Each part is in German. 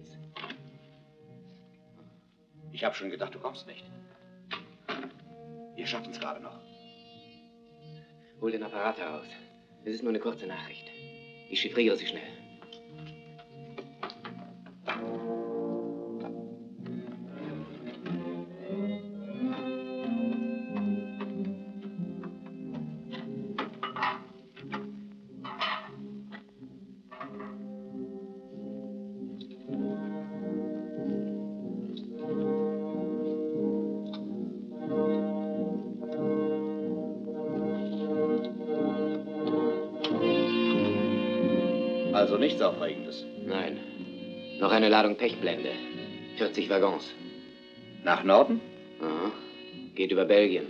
Ich habe schon gedacht, du kommst nicht. Wir schaffen es gerade noch. Hol den Apparat heraus. Es ist nur eine kurze Nachricht. Ich chiffriere sie schnell. Also nichts Aufregendes. Nein. Noch eine Ladung Pechblende. 40 Waggons. Nach Norden? Aha. Geht über Belgien.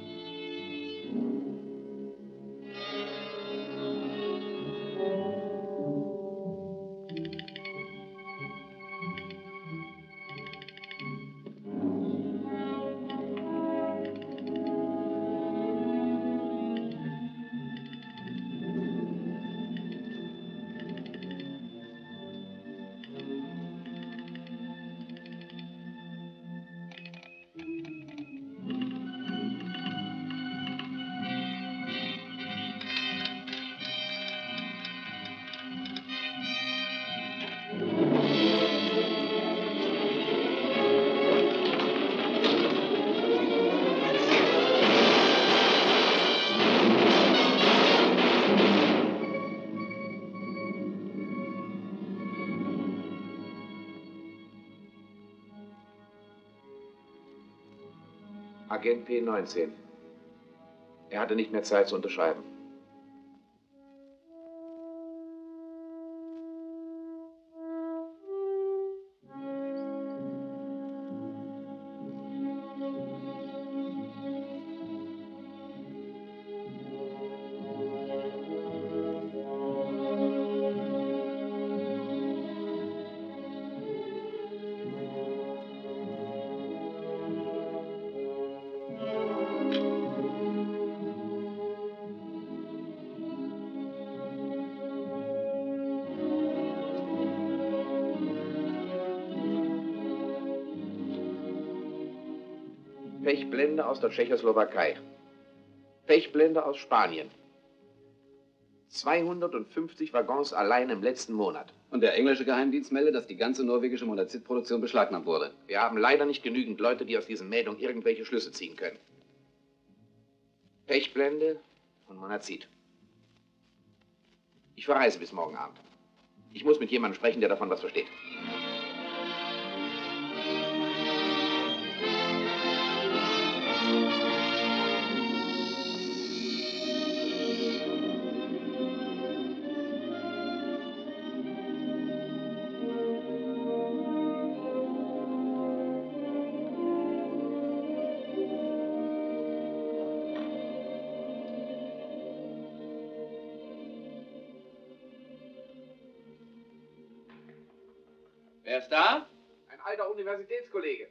Agent P19. Er hatte nicht mehr Zeit zu unterschreiben. Pechblende aus der Tschechoslowakei. Pechblende aus Spanien. 250 Waggons allein im letzten Monat. Und der englische Geheimdienst meldet, dass die ganze norwegische Monazit-Produktion beschlagnahmt wurde. Wir haben leider nicht genügend Leute, die aus diesen Meldungen irgendwelche Schlüsse ziehen können. Pechblende und Monazit. Ich verreise bis morgen Abend. Ich muss mit jemandem sprechen, der davon was versteht. Wer ist da? Ein alter Universitätskollege.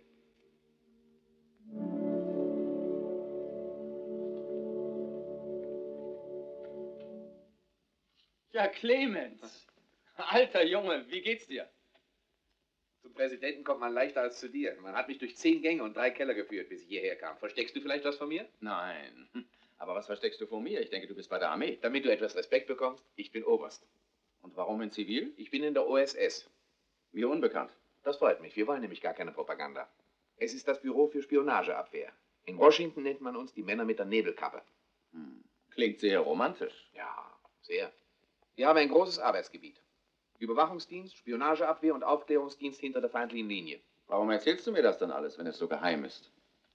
Ja, Clemens. Alter Junge, wie geht's dir? Zum Präsidenten kommt man leichter als zu dir. Man hat mich durch 10 Gänge und 3 Keller geführt, bis ich hierher kam. Versteckst du vielleicht was von mir? Nein. Aber was versteckst du vor mir? Ich denke, du bist bei der Armee. Damit du etwas Respekt bekommst, ich bin Oberst. Und warum in Zivil? Ich bin in der OSS. Mir unbekannt. Das freut mich. Wir wollen nämlich gar keine Propaganda. Es ist das Büro für Spionageabwehr. In Washington nennt man uns die Männer mit der Nebelkappe. Klingt sehr romantisch. Ja, sehr. Wir haben ein großes Arbeitsgebiet. Überwachungsdienst, Spionageabwehr und Aufklärungsdienst hinter der feindlichen Linie. Warum erzählst du mir das dann alles, wenn es so geheim ist?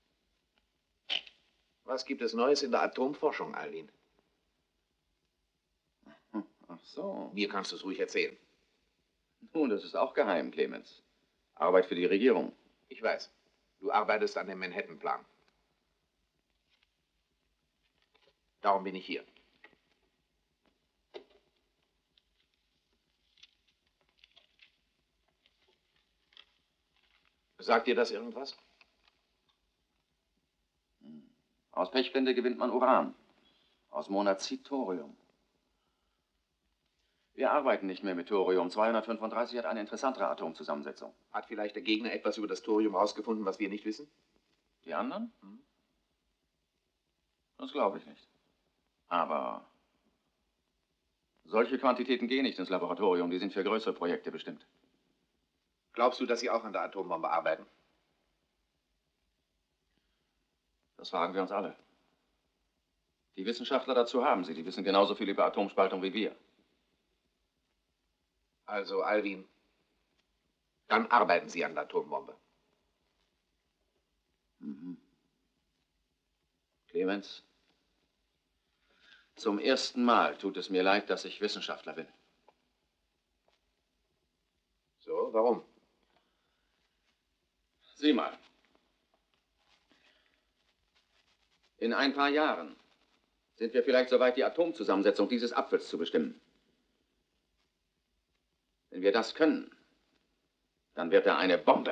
Was gibt es Neues in der Atomforschung, Arlene? Ach so. Mir kannst du es ruhig erzählen. Nun, das ist auch geheim, Clemens. Arbeit für die Regierung. Ich weiß. Du arbeitest an dem Manhattan-Plan. Darum bin ich hier. Sagt dir das irgendwas? Aus Pechblende gewinnt man Uran. Aus Monazit Thorium. Wir arbeiten nicht mehr mit Thorium. 235 hat eine interessantere Atomzusammensetzung. Hat vielleicht der Gegner etwas über das Thorium herausgefunden, was wir nicht wissen? Die anderen? Das glaube ich nicht. Aber solche Quantitäten gehen nicht ins Laboratorium. Die sind für größere Projekte bestimmt. Glaubst du, dass sie auch an der Atombombe arbeiten? Das fragen wir uns alle. Die Wissenschaftler dazu haben sie. Die wissen genauso viel über Atomspaltung wie wir. Also, Alwin, dann arbeiten sie an der Atombombe. Clemens, zum ersten Mal tut es mir leid, dass ich Wissenschaftler bin. So, warum? Sieh mal. In ein paar Jahren sind wir vielleicht so weit, die Atomzusammensetzung dieses Apfels zu bestimmen. Wenn wir das können, dann wird er eine Bombe.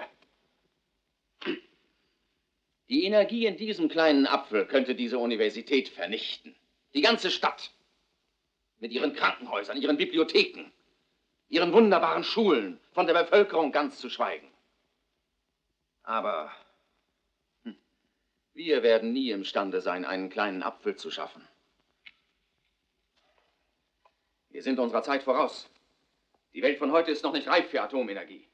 Die Energie in diesem kleinen Apfel könnte diese Universität vernichten. Die ganze Stadt. Mit ihren Krankenhäusern, ihren Bibliotheken, ihren wunderbaren Schulen, von der Bevölkerung ganz zu schweigen. Aber wir werden nie imstande sein, einen kleinen Apfel zu schaffen. Wir sind unserer Zeit voraus. Die Welt von heute ist noch nicht reif für Atomenergie.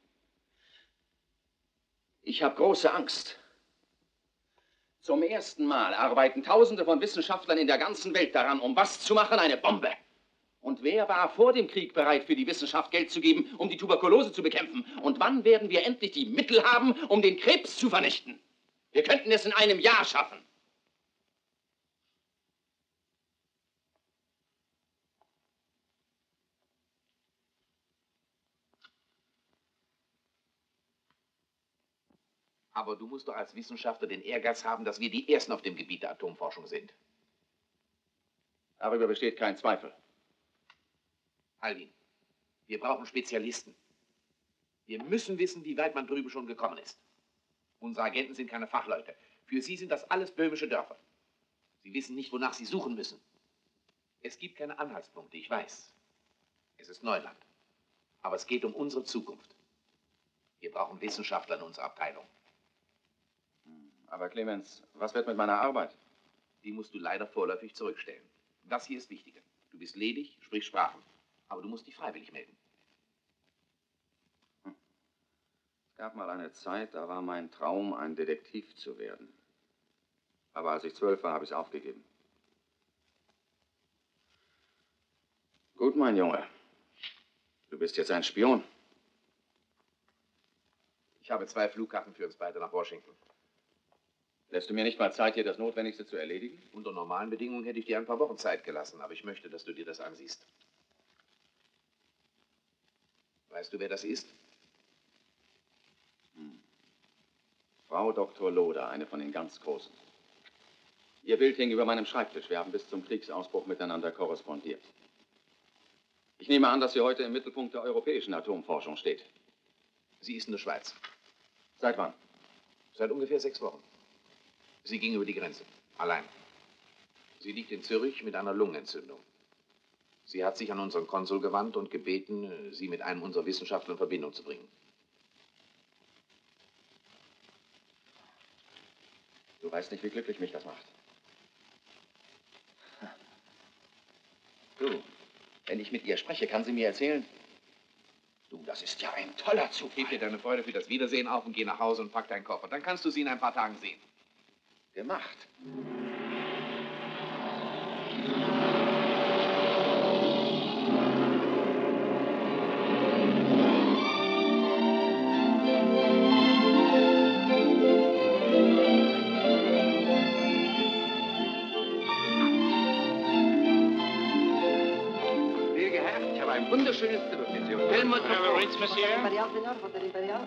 Ich habe große Angst. Zum ersten Mal arbeiten Tausende von Wissenschaftlern in der ganzen Welt daran, um was zu machen? Eine Bombe. Und wer war vor dem Krieg bereit, für die Wissenschaft Geld zu geben, um die Tuberkulose zu bekämpfen? Und wann werden wir endlich die Mittel haben, um den Krebs zu vernichten? Wir könnten es in einem Jahr schaffen. Aber du musst doch als Wissenschaftler den Ehrgeiz haben, dass wir die Ersten auf dem Gebiet der Atomforschung sind. Darüber besteht kein Zweifel. Alwin, wir brauchen Spezialisten. Wir müssen wissen, wie weit man drüben schon gekommen ist. Unsere Agenten sind keine Fachleute. Für sie sind das alles böhmische Dörfer. Sie wissen nicht, wonach sie suchen müssen. Es gibt keine Anhaltspunkte, ich weiß. Es ist Neuland. Aber es geht um unsere Zukunft. Wir brauchen Wissenschaftler in unserer Abteilung. Aber Clemens, was wird mit meiner Arbeit? Die musst du leider vorläufig zurückstellen. Das hier ist wichtiger. Du bist ledig, sprichst Sprachen. Aber du musst dich freiwillig melden. Es gab mal eine Zeit, da war mein Traum, ein Detektiv zu werden. Aber als ich 12 war, habe ich es aufgegeben. Gut, mein Junge. Du bist jetzt ein Spion. Ich habe 2 Flugkarten für uns beide nach Washington. Lässt du mir nicht mal Zeit, hier das Notwendigste zu erledigen? Unter normalen Bedingungen hätte ich dir ein paar Wochen Zeit gelassen, aber ich möchte, dass du dir das ansiehst. Weißt du, wer das ist? Frau Dr. Loder, eine von den ganz Großen. Ihr Bild hing über meinem Schreibtisch. Wir haben bis zum Kriegsausbruch miteinander korrespondiert. Ich nehme an, dass sie heute im Mittelpunkt der europäischen Atomforschung steht. Sie ist in der Schweiz. Seit wann? Seit ungefähr 6 Wochen. Sie ging über die Grenze. Allein. Sie liegt in Zürich mit einer Lungenentzündung. Sie hat sich an unseren Konsul gewandt und gebeten, sie mit einem unserer Wissenschaftler in Verbindung zu bringen. Du weißt nicht, wie glücklich mich das macht. Du, wenn ich mit ihr spreche, kann sie mir erzählen. Du, das ist ja ein toller Zufall. Gib dir deine Freude für das Wiedersehen auf und geh nach Hause und pack deinen Koffer. Dann kannst du sie in ein paar Tagen sehen. Gemacht. Gnädiger Herr, ich habe ein wunderschönes Produkt. Helmut Ritz, Monsieur. Imperial, Senor, Hotel Imperial.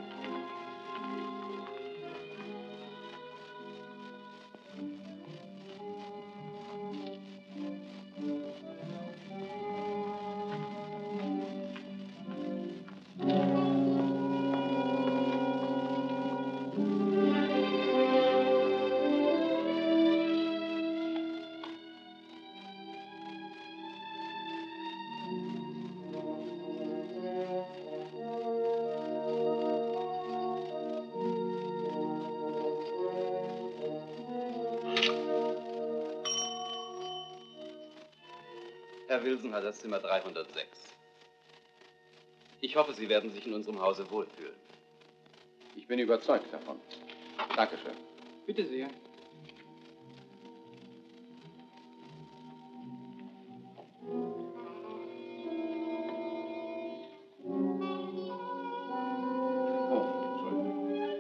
Herr Wilson hat das Zimmer 306. Ich hoffe, Sie werden sich in unserem Hause wohlfühlen. Ich bin überzeugt davon. Dankeschön. Bitte sehr. Oh, Entschuldigung.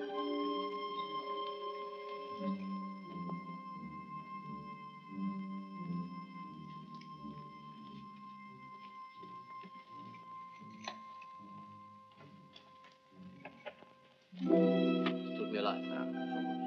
Es tut mir leid. Ja, schon gut.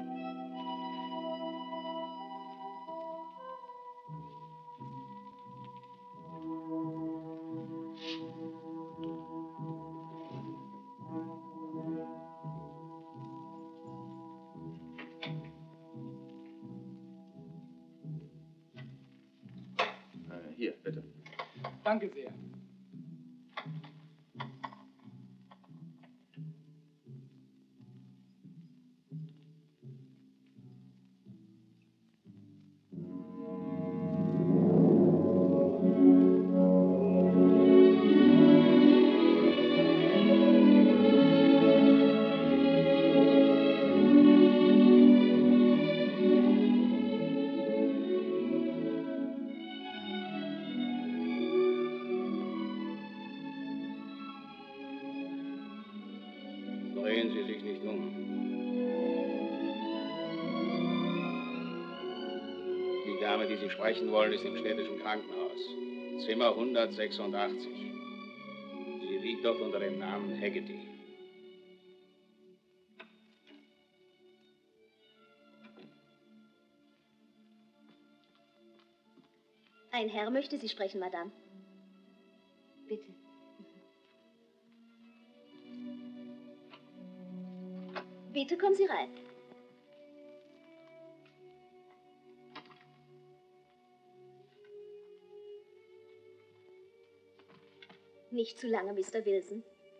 Hier, bitte. Danke sehr. Drehen Sie sich nicht um. Die Dame, die Sie sprechen wollen, ist im städtischen Krankenhaus. Zimmer 186. Sie liegt dort unter dem Namen Haggerty. Ein Herr möchte Sie sprechen, Madame. Bitte. Bitte kommen Sie rein. Nicht zu lange, Mr. Wilson.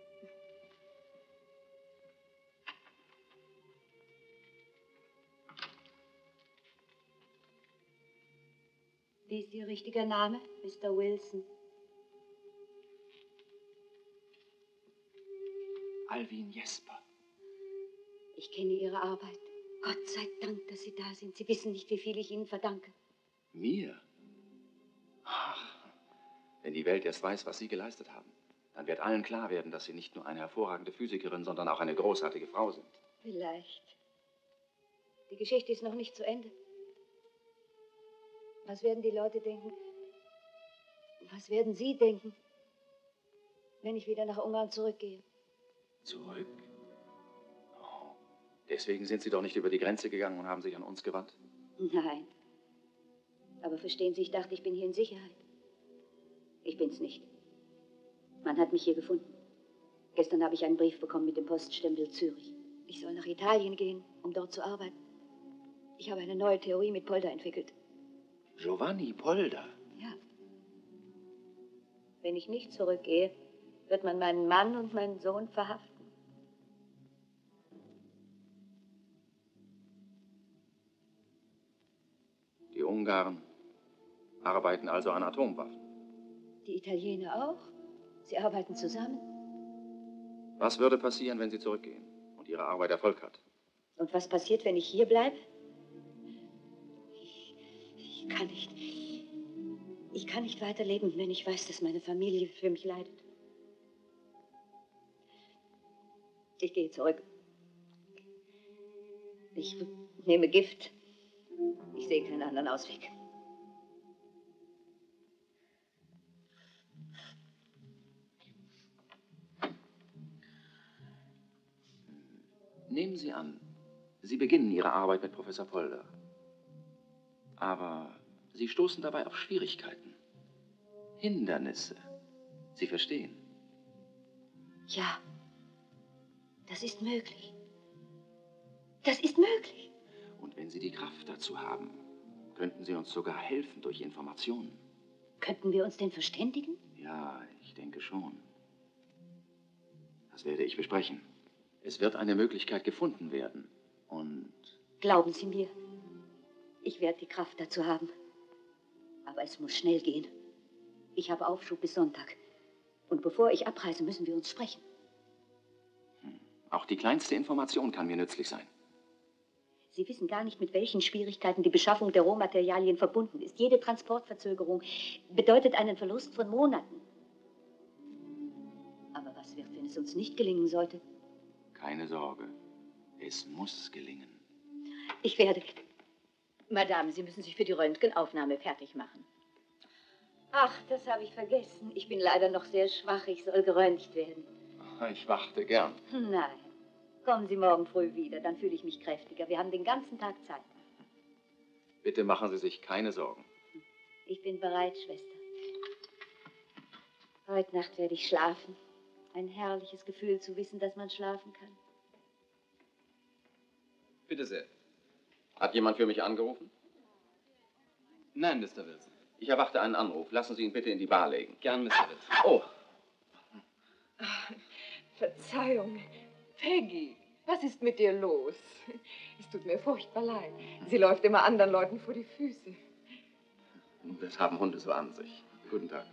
Wie ist Ihr richtiger Name, Mr. Wilson? Alwin Jesper. Ich kenne Ihre Arbeit. Gott sei Dank, dass Sie da sind. Sie wissen nicht, wie viel ich Ihnen verdanke. Mir? Ach, wenn die Welt erst weiß, was Sie geleistet haben, dann wird allen klar werden, dass Sie nicht nur eine hervorragende Physikerin, sondern auch eine großartige Frau sind. Vielleicht. Die Geschichte ist noch nicht zu Ende. Was werden die Leute denken? Was werden Sie denken, wenn ich wieder nach Ungarn zurückgehe? Zurück? Oh, deswegen sind Sie doch nicht über die Grenze gegangen und haben sich an uns gewandt? Nein. Aber verstehen Sie, ich dachte, ich bin hier in Sicherheit. Ich bin's nicht. Man hat mich hier gefunden. Gestern habe ich einen Brief bekommen mit dem Poststempel Zürich. Ich soll nach Italien gehen, um dort zu arbeiten. Ich habe eine neue Theorie mit Polder entwickelt. Giovanni Polder? Ja. Wenn ich nicht zurückgehe, wird man meinen Mann und meinen Sohn verhaften. Die Ungarn arbeiten also an Atomwaffen. Die Italiener auch. Sie arbeiten zusammen. Was würde passieren, wenn Sie zurückgehen und Ihre Arbeit Erfolg hat? Und was passiert, wenn ich hier bleibe? Ich kann nicht. Ich kann nicht weiterleben, wenn ich weiß, dass meine Familie für mich leidet. Ich gehe zurück. Ich nehme Gift. Ich sehe keinen anderen Ausweg. Nehmen Sie an, Sie beginnen Ihre Arbeit mit Professor Polder. Aber Sie stoßen dabei auf Schwierigkeiten. Hindernisse. Sie verstehen? Ja, das ist möglich. Das ist möglich. Und wenn Sie die Kraft dazu haben, könnten Sie uns sogar helfen durch Informationen. Könnten wir uns denn verständigen? Ja, ich denke schon. Das werde ich besprechen. Es wird eine Möglichkeit gefunden werden. Und Glauben Sie mir, ich werde die Kraft dazu haben. Aber es muss schnell gehen. Ich habe Aufschub bis Sonntag. Und bevor ich abreise, müssen wir uns sprechen. Auch die kleinste Information kann mir nützlich sein. Sie wissen gar nicht, mit welchen Schwierigkeiten die Beschaffung der Rohmaterialien verbunden ist. Jede Transportverzögerung bedeutet einen Verlust von Monaten. Aber was wird, wenn es uns nicht gelingen sollte? Keine Sorge. Es muss gelingen. Ich werde... Madame, Sie müssen sich für die Röntgenaufnahme fertig machen. Ach, das habe ich vergessen. Ich bin leider noch sehr schwach. Ich soll geröntgt werden. Ich warte gern. Nein. Kommen Sie morgen früh wieder, dann fühle ich mich kräftiger. Wir haben den ganzen Tag Zeit. Bitte machen Sie sich keine Sorgen. Ich bin bereit, Schwester. Heute Nacht werde ich schlafen. Ein herrliches Gefühl zu wissen, dass man schlafen kann. Bitte sehr. Hat jemand für mich angerufen? Nein, Mr. Wilson. Ich erwarte einen Anruf. Lassen Sie ihn bitte in die Bar legen. Gern, Mr. Wilson. Oh, Verzeihung. Peggy, was ist mit dir los? Es tut mir furchtbar leid. Sie läuft immer anderen Leuten vor die Füße. das haben Hunde so an sich. Guten Tag.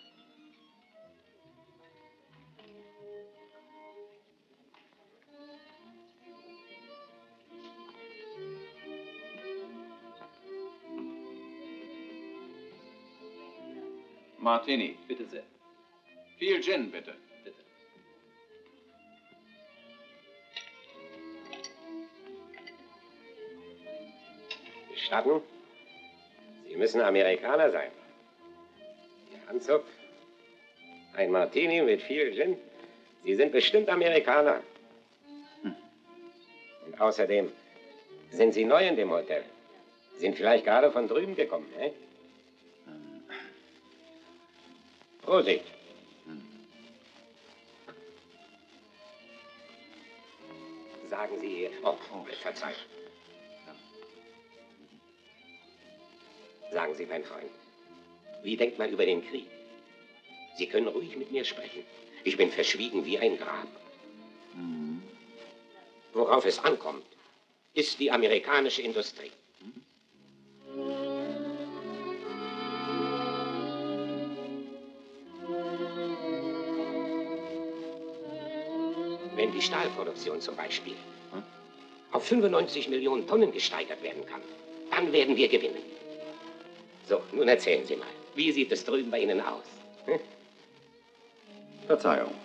Martini. Bitte sehr. Viel Gin, bitte. Bitte. Gestatten? Sie müssen Amerikaner sein. Ihr Anzug, ein Martini mit viel Gin. Sie sind bestimmt Amerikaner. Und außerdem sind Sie neu in dem Hotel. Sind vielleicht gerade von drüben gekommen, ne? Prosit. Sagen Sie... Oh, Verzeihung. Sagen Sie, mein Freund, wie denkt man über den Krieg? Sie können ruhig mit mir sprechen. Ich bin verschwiegen wie ein Grab. Worauf es ankommt, ist die amerikanische Industrie. Wenn die Stahlproduktion zum Beispiel auf 95 Millionen Tonnen gesteigert werden kann, dann werden wir gewinnen. So, nun erzählen Sie mal, wie sieht es drüben bei Ihnen aus? Hm? Verzeihung.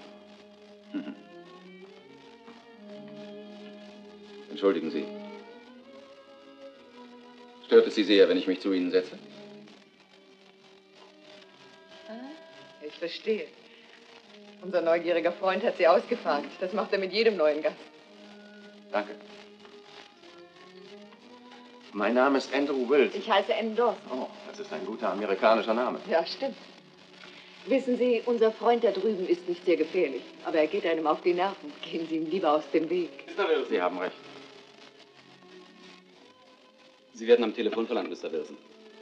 Entschuldigen Sie. Stört es Sie sehr, wenn ich mich zu Ihnen setze? Ich verstehe. Unser neugieriger Freund hat Sie ausgefragt. Das macht er mit jedem neuen Gast. Danke. Mein Name ist Andrew Wilson. Ich heiße Anne Dawson. Oh, das ist ein guter amerikanischer Name. Ja, stimmt. Wissen Sie, unser Freund da drüben ist nicht sehr gefährlich, aber er geht einem auf die Nerven. Gehen Sie ihm lieber aus dem Weg. Mr. Wilson. Sie haben recht. Sie werden am Telefon verlangt, Mr. Wilson.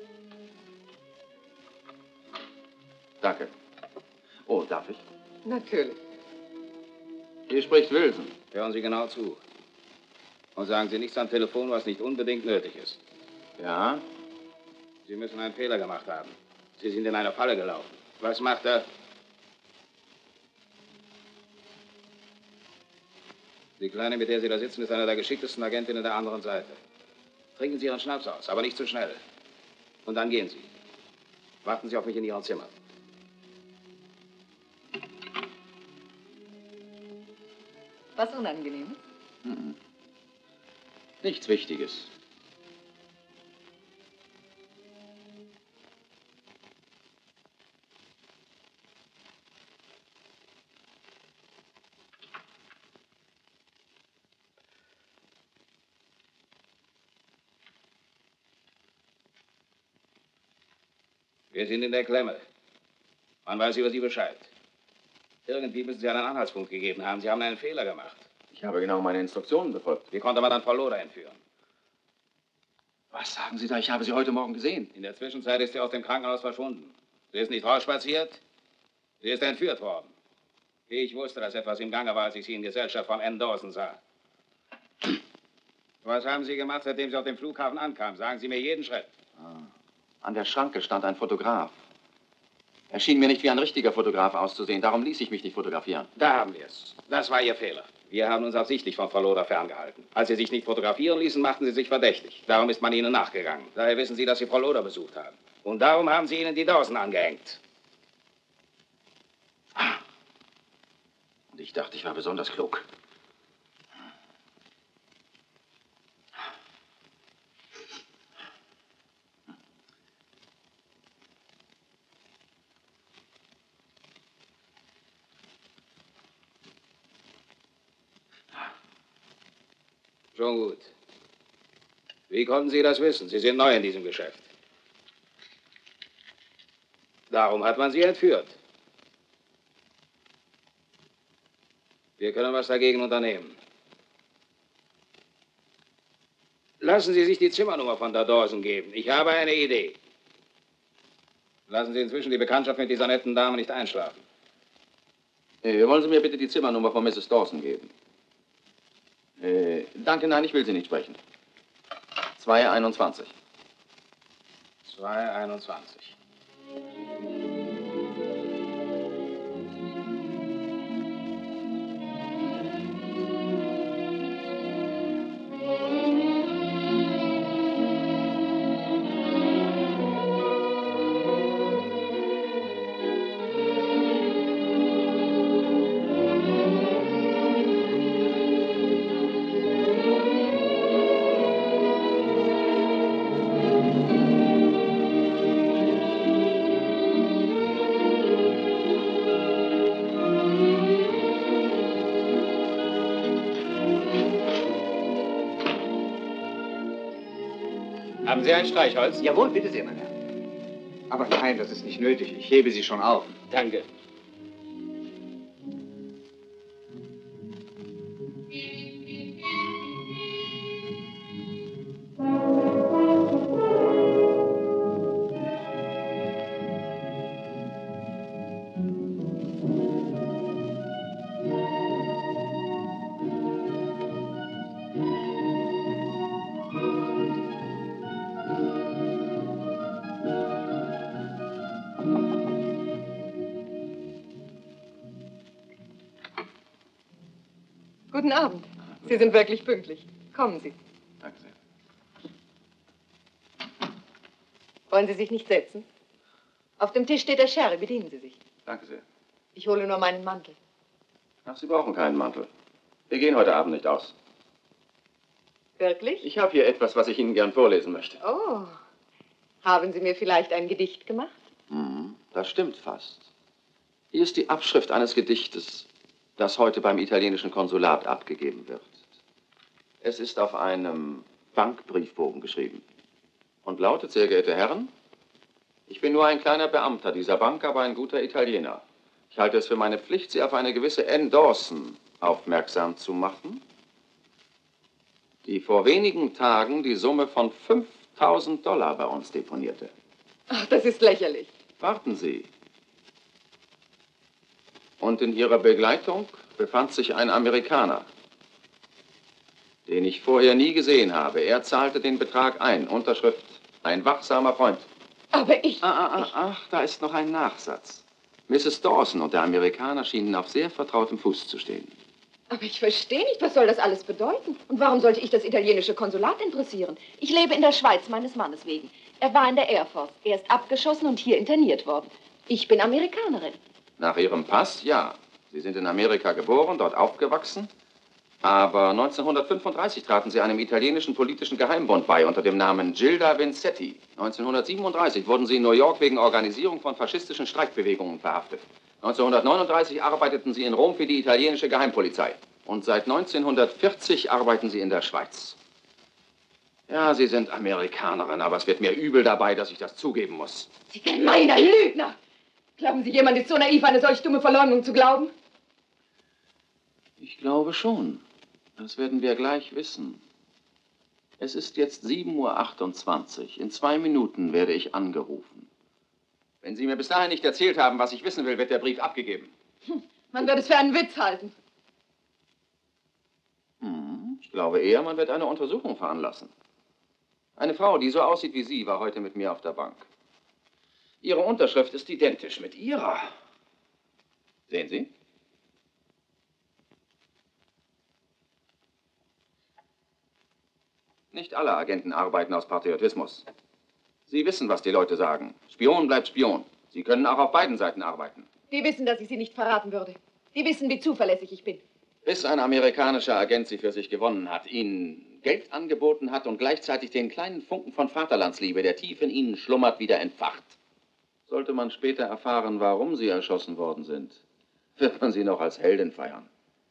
Danke. Oh, darf ich? Natürlich. Hier spricht Wilson. Hören Sie genau zu. Und sagen Sie nichts am Telefon, was nicht unbedingt nötig ist. Ja? Sie müssen einen Fehler gemacht haben. Sie sind in eine Falle gelaufen. Was macht er? Die Kleine, mit der Sie da sitzen, ist einer der geschicktesten Agentinnen der anderen Seite. Trinken Sie Ihren Schnaps aus, aber nicht zu schnell. Und dann gehen Sie. Warten Sie auf mich in Ihrem Zimmer. Was Unangenehmes? Nichts Wichtiges. Wir sind in der Klemme. Man weiß über Sie Bescheid. Irgendwie müssen Sie einen Anhaltspunkt gegeben haben. Sie haben einen Fehler gemacht. Ich habe genau meine Instruktionen befolgt. Wie konnte man dann Frau Loder entführen? Was sagen Sie da? Ich habe sie heute Morgen gesehen. In der Zwischenzeit ist sie aus dem Krankenhaus verschwunden. Sie ist nicht rausspaziert. Sie ist entführt worden. Ich wusste, dass etwas im Gange war, als ich Sie in Gesellschaft von Anne Dawson sah. Was haben Sie gemacht, seitdem Sie auf dem Flughafen ankamen? Sagen Sie mir jeden Schritt. An der Schranke stand ein Fotograf. Er schien mir nicht wie ein richtiger Fotograf auszusehen. Darum ließ ich mich nicht fotografieren. Da haben wir es. Das war Ihr Fehler. Wir haben uns absichtlich von Frau Loder ferngehalten. Als Sie sich nicht fotografieren ließen, machten Sie sich verdächtig. Darum ist man Ihnen nachgegangen. Daher wissen Sie, dass Sie Frau Loder besucht haben. Und darum haben Sie Ihnen die Dawson angehängt. Und ich dachte, ich war besonders klug. Schon gut. Wie konnten Sie das wissen? Sie sind neu in diesem Geschäft. Darum hat man Sie entführt. Wir können was dagegen unternehmen. Lassen Sie sich die Zimmernummer von der Dawson geben. Ich habe eine Idee. Lassen Sie inzwischen die Bekanntschaft mit dieser netten Dame nicht einschlafen. Wollen Sie mir bitte die Zimmernummer von Mrs. Dawson geben? Danke, nein, ich will Sie nicht sprechen. 221. 221. Haben Sie ein Streichholz? Jawohl, bitte sehr, mein Herr. Aber nein, das ist nicht nötig. Ich hebe sie schon auf. Danke. Guten Abend. Sie sind wirklich pünktlich. Kommen Sie. Danke sehr. Wollen Sie sich nicht setzen? Auf dem Tisch steht der Sherry. Bedienen Sie sich. Danke sehr. Ich hole nur meinen Mantel. Ach, Sie brauchen keinen Mantel. Wir gehen heute Abend nicht aus. Wirklich? Ich habe hier etwas, was ich Ihnen gern vorlesen möchte. Oh. Haben Sie mir vielleicht ein Gedicht gemacht? Das stimmt fast. Hier ist die Abschrift eines Gedichtes, das heute beim italienischen Konsulat abgegeben wird. Es ist auf einem Bankbriefbogen geschrieben und lautet: Sehr geehrte Herren, ich bin nur ein kleiner Beamter dieser Bank, aber ein guter Italiener. Ich halte es für meine Pflicht, Sie auf eine gewisse Ann Dawson aufmerksam zu machen, die vor wenigen Tagen die Summe von $5.000 bei uns deponierte. Ach, das ist lächerlich. Warten Sie. Und in ihrer Begleitung befand sich ein Amerikaner, den ich vorher nie gesehen habe. Er zahlte den Betrag ein. Unterschrift: ein wachsamer Freund. Aber ich... Ach, da ist noch ein Nachsatz. Mrs. Dawson und der Amerikaner schienen auf sehr vertrautem Fuß zu stehen. Aber ich verstehe nicht, was soll das alles bedeuten? Und warum sollte ich das italienische Konsulat interessieren? Ich lebe in der Schweiz meines Mannes wegen. Er war in der Air Force. Er ist abgeschossen und hier interniert worden. Ich bin Amerikanerin. Nach Ihrem Pass, ja. Sie sind in Amerika geboren, dort aufgewachsen. Aber 1935 traten Sie einem italienischen politischen Geheimbund bei unter dem Namen Gilda Vincetti. 1937 wurden Sie in New York wegen Organisierung von faschistischen Streikbewegungen verhaftet. 1939 arbeiteten Sie in Rom für die italienische Geheimpolizei. Und seit 1940 arbeiten Sie in der Schweiz. Ja, Sie sind Amerikanerin, aber es wird mir übel dabei, dass ich das zugeben muss. Sie gemeiner Lügner! Glauben Sie, jemand ist so naiv, eine solch dumme Verleumdung zu glauben? Ich glaube schon. Das werden wir gleich wissen. Es ist jetzt 7:28 Uhr. In 2 Minuten werde ich angerufen. Wenn Sie mir bis dahin nicht erzählt haben, was ich wissen will, wird der Brief abgegeben. Man wird es für einen Witz halten. Ich glaube eher, man wird eine Untersuchung veranlassen. Eine Frau, die so aussieht wie Sie, war heute mit mir auf der Bank. Ihre Unterschrift ist identisch mit Ihrer. Sehen Sie? Nicht alle Agenten arbeiten aus Patriotismus. Sie wissen, was die Leute sagen. Spion bleibt Spion. Sie können auch auf beiden Seiten arbeiten. Die wissen, dass ich Sie nicht verraten würde. Die wissen, wie zuverlässig ich bin. Bis ein amerikanischer Agent Sie für sich gewonnen hat, Ihnen Geld angeboten hat und gleichzeitig den kleinen Funken von Vaterlandsliebe, der tief in Ihnen schlummert, wieder entfacht. Sollte man später erfahren, warum Sie erschossen worden sind, wird man Sie noch als Heldin feiern.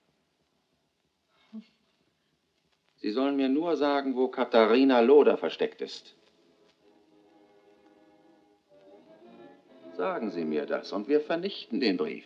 Sie sollen mir nur sagen, wo Katharina Loder versteckt ist. Sagen Sie mir das und wir vernichten den Brief.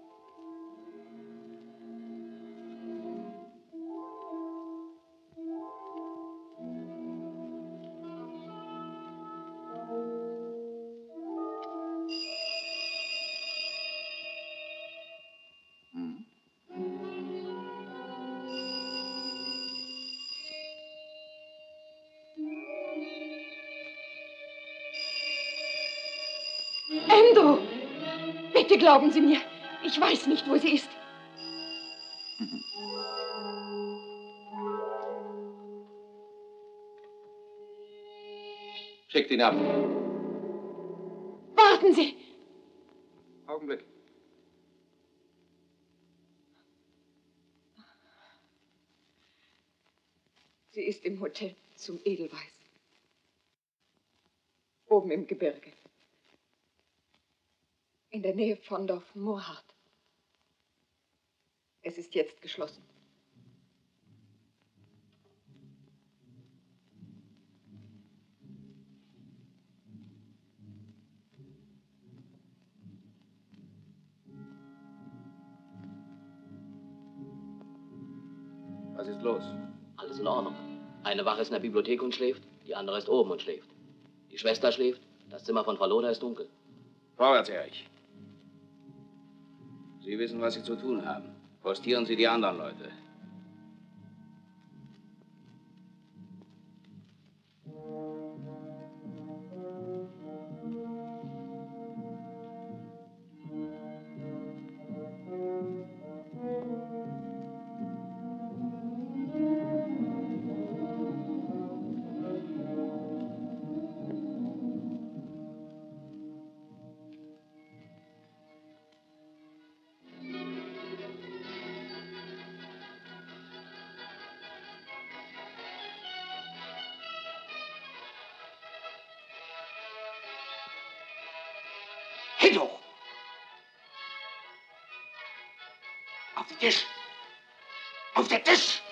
Andrew! Bitte glauben Sie mir, ich weiß nicht, wo sie ist. Schickt ihn ab. Warten Sie! Augenblick. Sie ist im Hotel zum Edelweiß. Oben im Gebirge. In der Nähe von Dorf Moorhardt. Es ist jetzt geschlossen. Was ist los? Alles in Ordnung. Eine Wache ist in der Bibliothek und schläft, die andere ist oben und schläft. Die Schwester schläft, das Zimmer von Frau Loder ist dunkel. Vorwärts, Erich. Sie wissen, was Sie zu tun haben. Postieren Sie die anderen Leute. Hände hoch! Auf den Tisch! Auf den Tisch!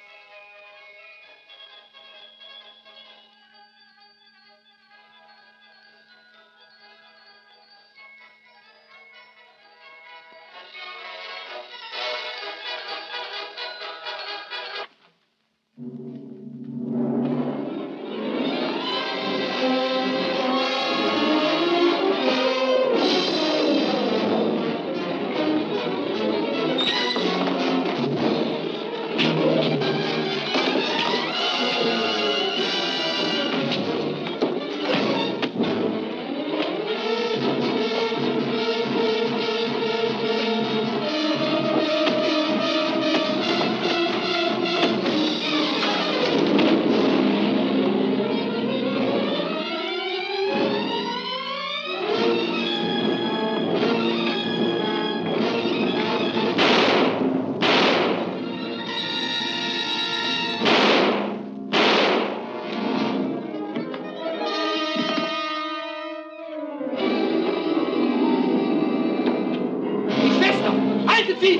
Haltet sie!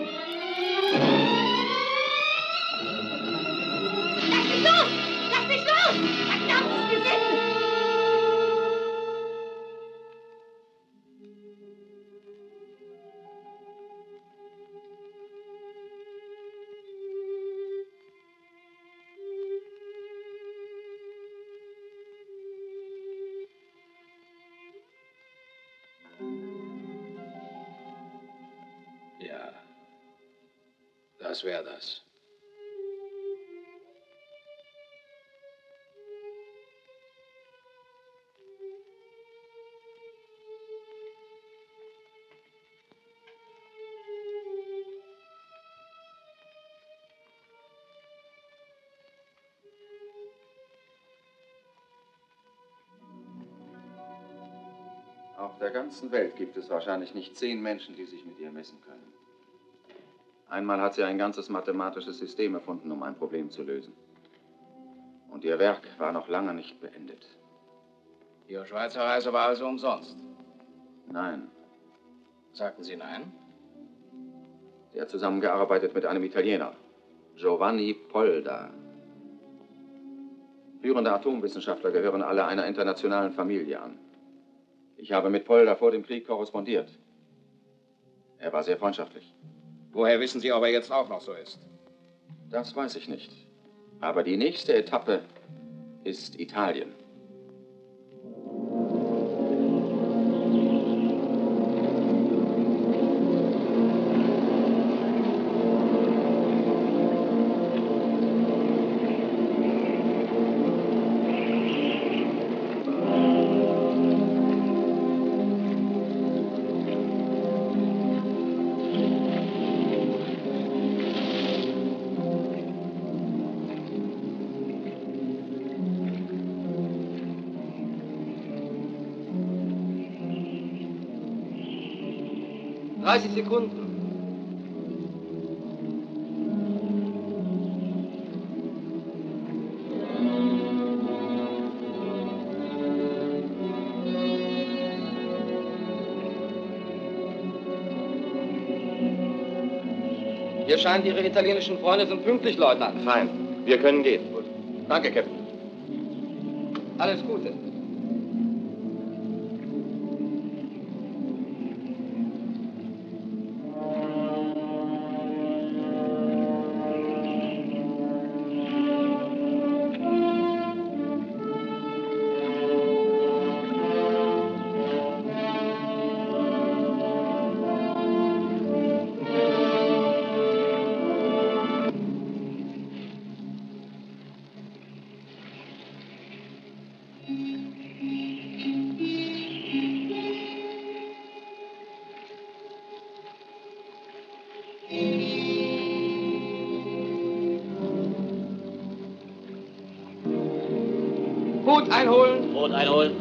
Lass mich los! Lass mich los! Verdammtes Gesindel! Ja, das wäre das. Auf der ganzen Welt gibt es wahrscheinlich nicht 10 Menschen, die sich mit ihr messen können. Einmal hat sie ein ganzes mathematisches System erfunden, um ein Problem zu lösen. Und ihr Werk war noch lange nicht beendet. Ihre Schweizer Reise war also umsonst? Nein. Sagten Sie nein? Sie hat zusammengearbeitet mit einem Italiener, Giovanni Polda. Führende Atomwissenschaftler gehören alle einer internationalen Familie an. Ich habe mit Polda vor dem Krieg korrespondiert. Er war sehr freundschaftlich. Woher wissen Sie, ob er jetzt auch noch so ist? Das weiß ich nicht. Aber die nächste Etappe ist Italien. Sekunden. Hier scheint, Ihre italienischen Freunde sind pünktlich, Leutnant. Fein. Wir können gehen. Gut. Danke, Captain. Alles Gute. Boot einholen. Boot einholen.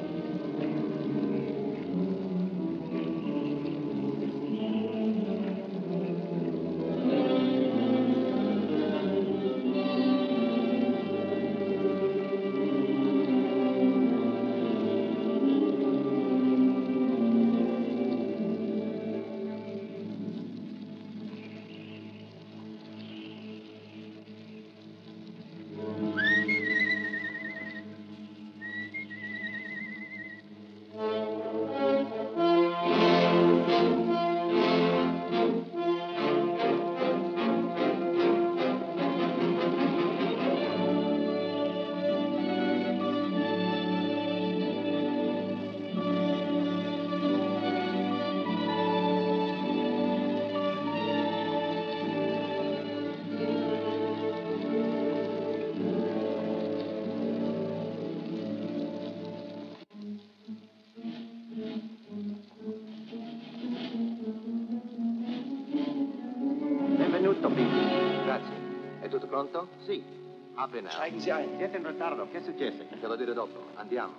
Benvenuto, Pete. Grazie. È tutto pronto? Sì. Appena. Steigen Sie ein. Siete in ritardo. Che successe? Te lo dirò dopo. Andiamo.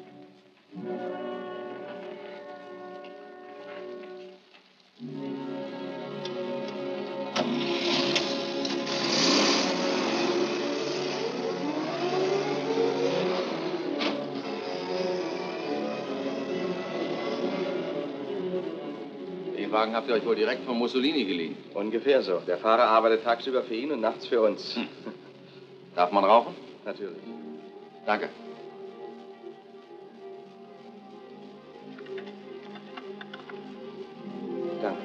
Den Wagen habt ihr euch wohl direkt von Mussolini geliehen. Ungefähr so. Der Fahrer arbeitet tagsüber für ihn und nachts für uns. Darf man rauchen? Natürlich. Danke. Danke.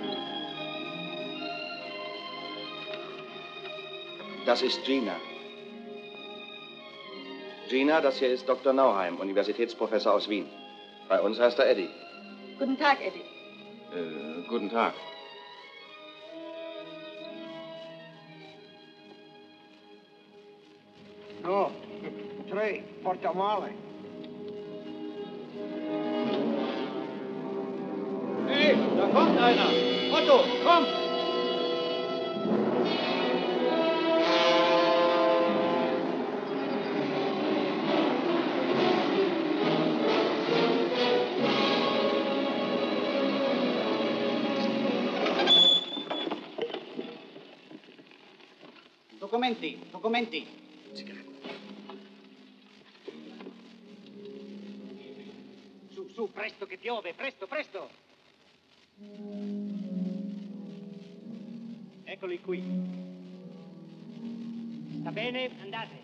Das ist Gina. Gina, das hier ist Dr. Nauheim, Universitätsprofessor aus Wien. Bei uns heißt er Eddie. Guten Tag, Eddie. Guten Tag. No, 3, porta male. Hey, da kommt einer. Otto, komm. Documenti, documenti. Su, su, presto che piove, presto, presto. Eccoli qui. Sta bene? Andate.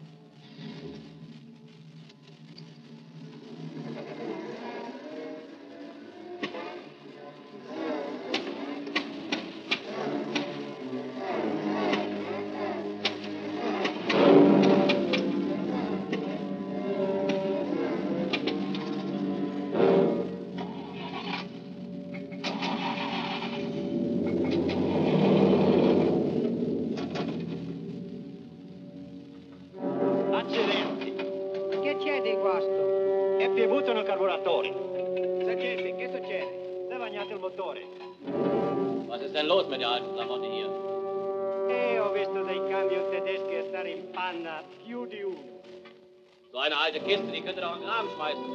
Accidenti. Che c'è di guasto? È piovuto nel carburatore. Sergente, che succede? Si è bagnato il motore. Was ist denn los mit der alten Klamotte hier? Ho visto dei camion tedeschi stare in panna più di uno. So eine alte Kiste, die könnt ihr doch in den Graben schmeißen.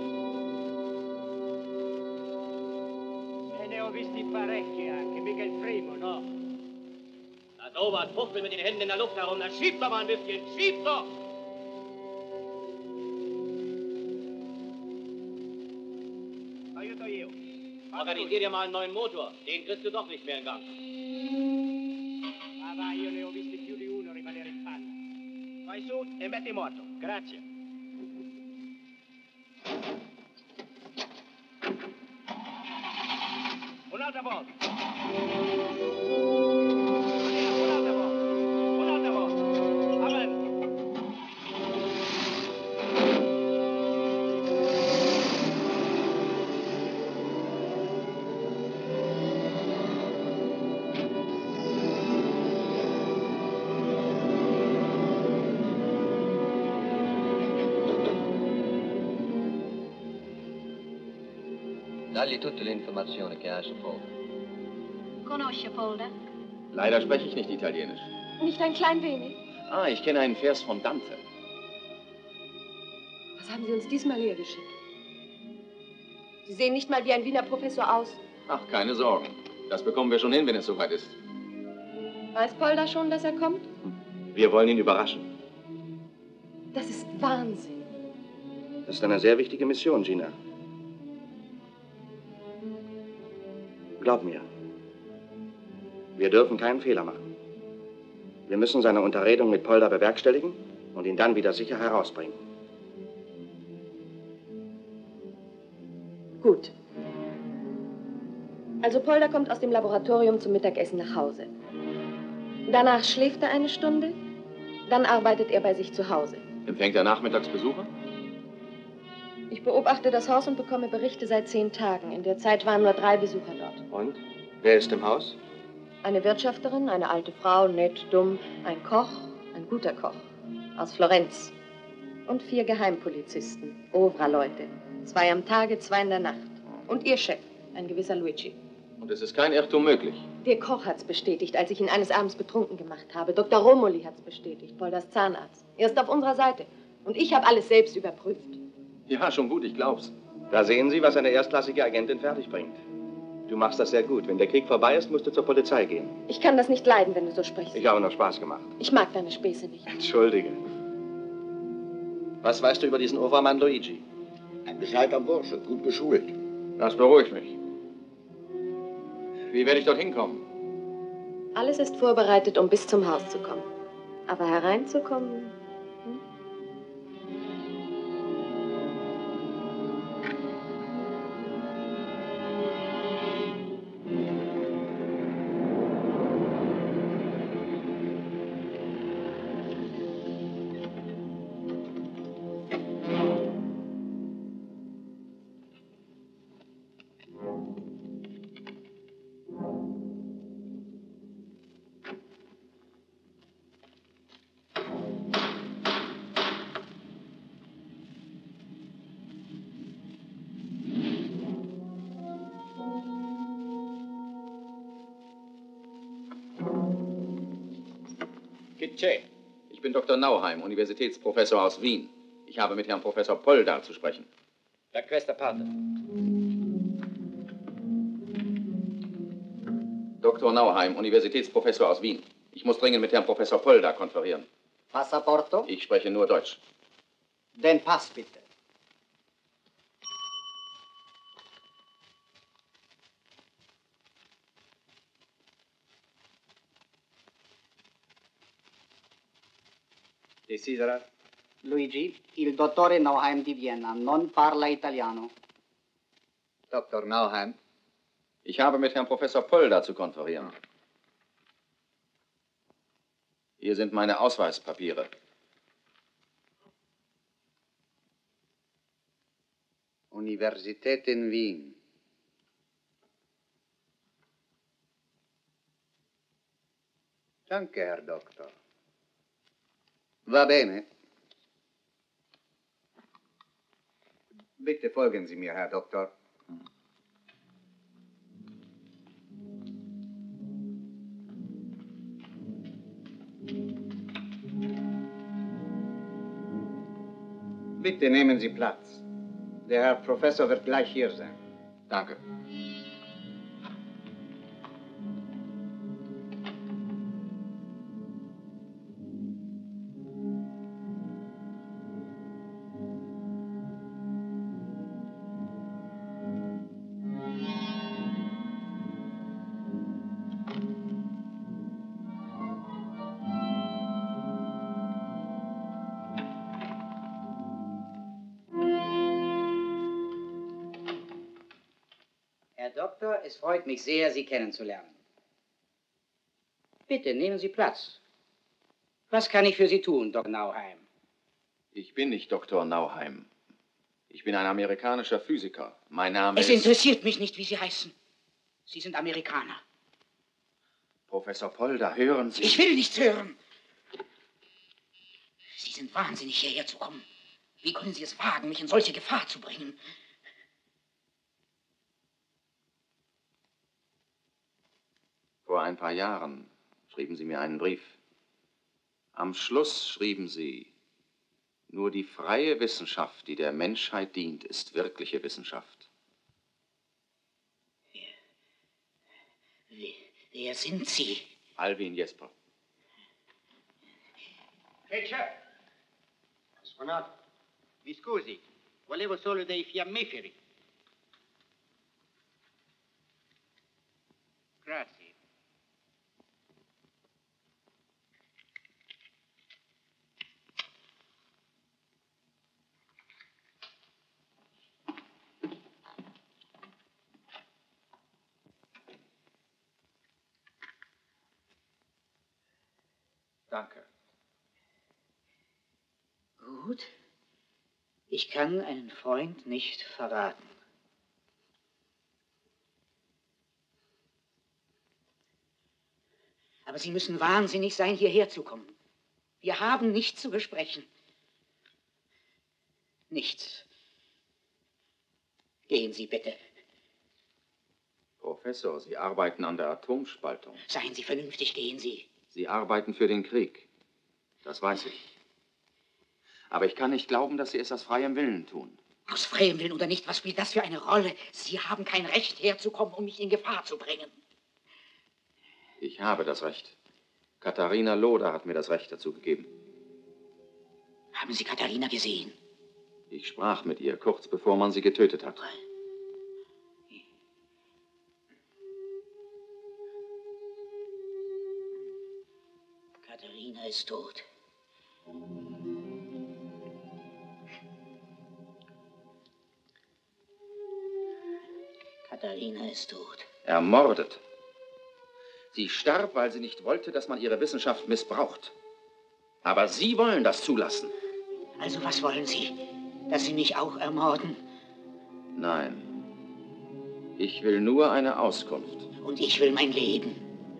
E ne ho visti parecchi anche, mica il primo, no? Das Oberst fuchtelt mit den Händen in der Luft herum. Na, schiebt doch mal ein bisschen, schiebt doch! Aiuto io. Organisier dir mal einen neuen Motor. Den kriegst du doch nicht mehr in Gang. Ma va, io ne ho visti più di uno rimanere in panna. Vai su e metti moto. Grazie. Un'altra volta. Un'altra volta. Un'altra volta. Avanti. Dagli tutte le informazioni che hai su Polder. Conosce Polder? Leider spreche ich nicht Italienisch. Nicht ein klein wenig. Ah, ich kenne einen Vers von Dante. Was haben Sie uns diesmal hergeschickt? Sie sehen nicht mal wie ein Wiener Professor aus. Ach, keine Sorgen. Das bekommen wir schon hin, wenn es soweit ist. Weiß Polder schon, dass er kommt? Wir wollen ihn überraschen. Das ist Wahnsinn. Das ist eine sehr wichtige Mission, Gina. Glaub mir, wir dürfen keinen Fehler machen. Wir müssen seine Unterredung mit Polder bewerkstelligen und ihn dann wieder sicher herausbringen. Gut. Also Polder kommt aus dem Laboratorium zum Mittagessen nach Hause. Danach schläft er eine Stunde, dann arbeitet er bei sich zu Hause. Empfängt er nachmittags Besucher? Ich beobachte das Haus und bekomme Berichte seit 10 Tagen. In der Zeit waren nur 3 Besucher dort. Und? Wer ist im Haus? Eine Wirtschafterin, eine alte Frau, nett, dumm, ein Koch, ein guter Koch, aus Florenz. Und 4 Geheimpolizisten, Ovra-Leute. 2 am Tage, 2 in der Nacht. Und ihr Chef, ein gewisser Luigi. Und es ist kein Irrtum möglich. Der Koch hat's bestätigt, als ich ihn eines Abends betrunken gemacht habe. Dr. Romoli hat's bestätigt, Polders Zahnarzt. Er ist auf unserer Seite. Und ich habe alles selbst überprüft. Ja, schon gut, ich glaub's. Da sehen Sie, was eine erstklassige Agentin fertigbringt. Du machst das sehr gut. Wenn der Krieg vorbei ist, musst du zur Polizei gehen. Ich kann das nicht leiden, wenn du so sprichst. Ich habe nur Spaß gemacht. Ich mag deine Späße nicht. Entschuldige. Was weißt du über diesen Overmann Luigi? Ein bescheidener Bursche, gut geschult. Das beruhigt mich. Wie werde ich dorthin kommen? Alles ist vorbereitet, um bis zum Haus zu kommen. Aber hereinzukommen... Ich bin Dr. Nauheim, Universitätsprofessor aus Wien. Ich habe mit Herrn Professor Polder zu sprechen. Da questa parte. Dr. Nauheim, Universitätsprofessor aus Wien. Ich muss dringend mit Herrn Professor Polder konferieren. Passaporto? Ich spreche nur Deutsch. Den Pass bitte. Desidera? Luigi, il dottore Nauheim di Vienna non parla italiano. Dr. Nauheim. Ich habe mit Herrn Professor Polder zu konferieren. Hier sind meine Ausweispapiere. Universität in Wien. Danke, Herr Doktor. Va bene. Bitte folgen Sie mir, Herr Doktor. Bitte nehmen Sie Platz. Der Herr Professor wird gleich hier sein. Danke. Herr Doktor, es freut mich sehr, Sie kennenzulernen. Bitte, nehmen Sie Platz. Was kann ich für Sie tun, Dr. Nauheim? Ich bin nicht Dr. Nauheim. Ich bin ein amerikanischer Physiker. Mein Name Es ist... interessiert mich nicht, wie Sie heißen. Sie sind Amerikaner. Professor Polder, hören Sie... Ich will nichts hören. Sie sind wahnsinnig, hierher zu kommen. Wie können Sie es wagen, mich in solche Gefahr zu bringen? Vor ein paar Jahren schrieben Sie mir einen Brief. Am Schluss schrieben Sie, nur die freie Wissenschaft, die der Menschheit dient, ist wirkliche Wissenschaft. Wer sind Sie? Alvin Jesper. Feccia! Suonato. Mi scusi, volevo solo dei fiammiferi. Grazie. Danke. Gut. Ich kann einen Freund nicht verraten. Aber Sie müssen wahnsinnig sein, hierher zu kommen. Wir haben nichts zu besprechen. Nichts. Gehen Sie bitte. Professor, Sie arbeiten an der Atomspaltung. Seien Sie vernünftig, gehen Sie. Sie arbeiten für den Krieg. Das weiß ich. Aber ich kann nicht glauben, dass Sie es aus freiem Willen tun. Aus freiem Willen oder nicht, was spielt das für eine Rolle? Sie haben kein Recht, herzukommen, um mich in Gefahr zu bringen. Ich habe das Recht. Katharina Loder hat mir das Recht dazu gegeben. Haben Sie Katharina gesehen? Ich sprach mit ihr, kurz bevor man sie getötet hat. Katharina ist tot. Katharina ist tot. Ermordet. Sie starb, weil sie nicht wollte, dass man ihre Wissenschaft missbraucht. Aber Sie wollen das zulassen. Also was wollen Sie? Dass Sie mich auch ermorden? Nein. Ich will nur eine Auskunft. Und ich will mein Leben.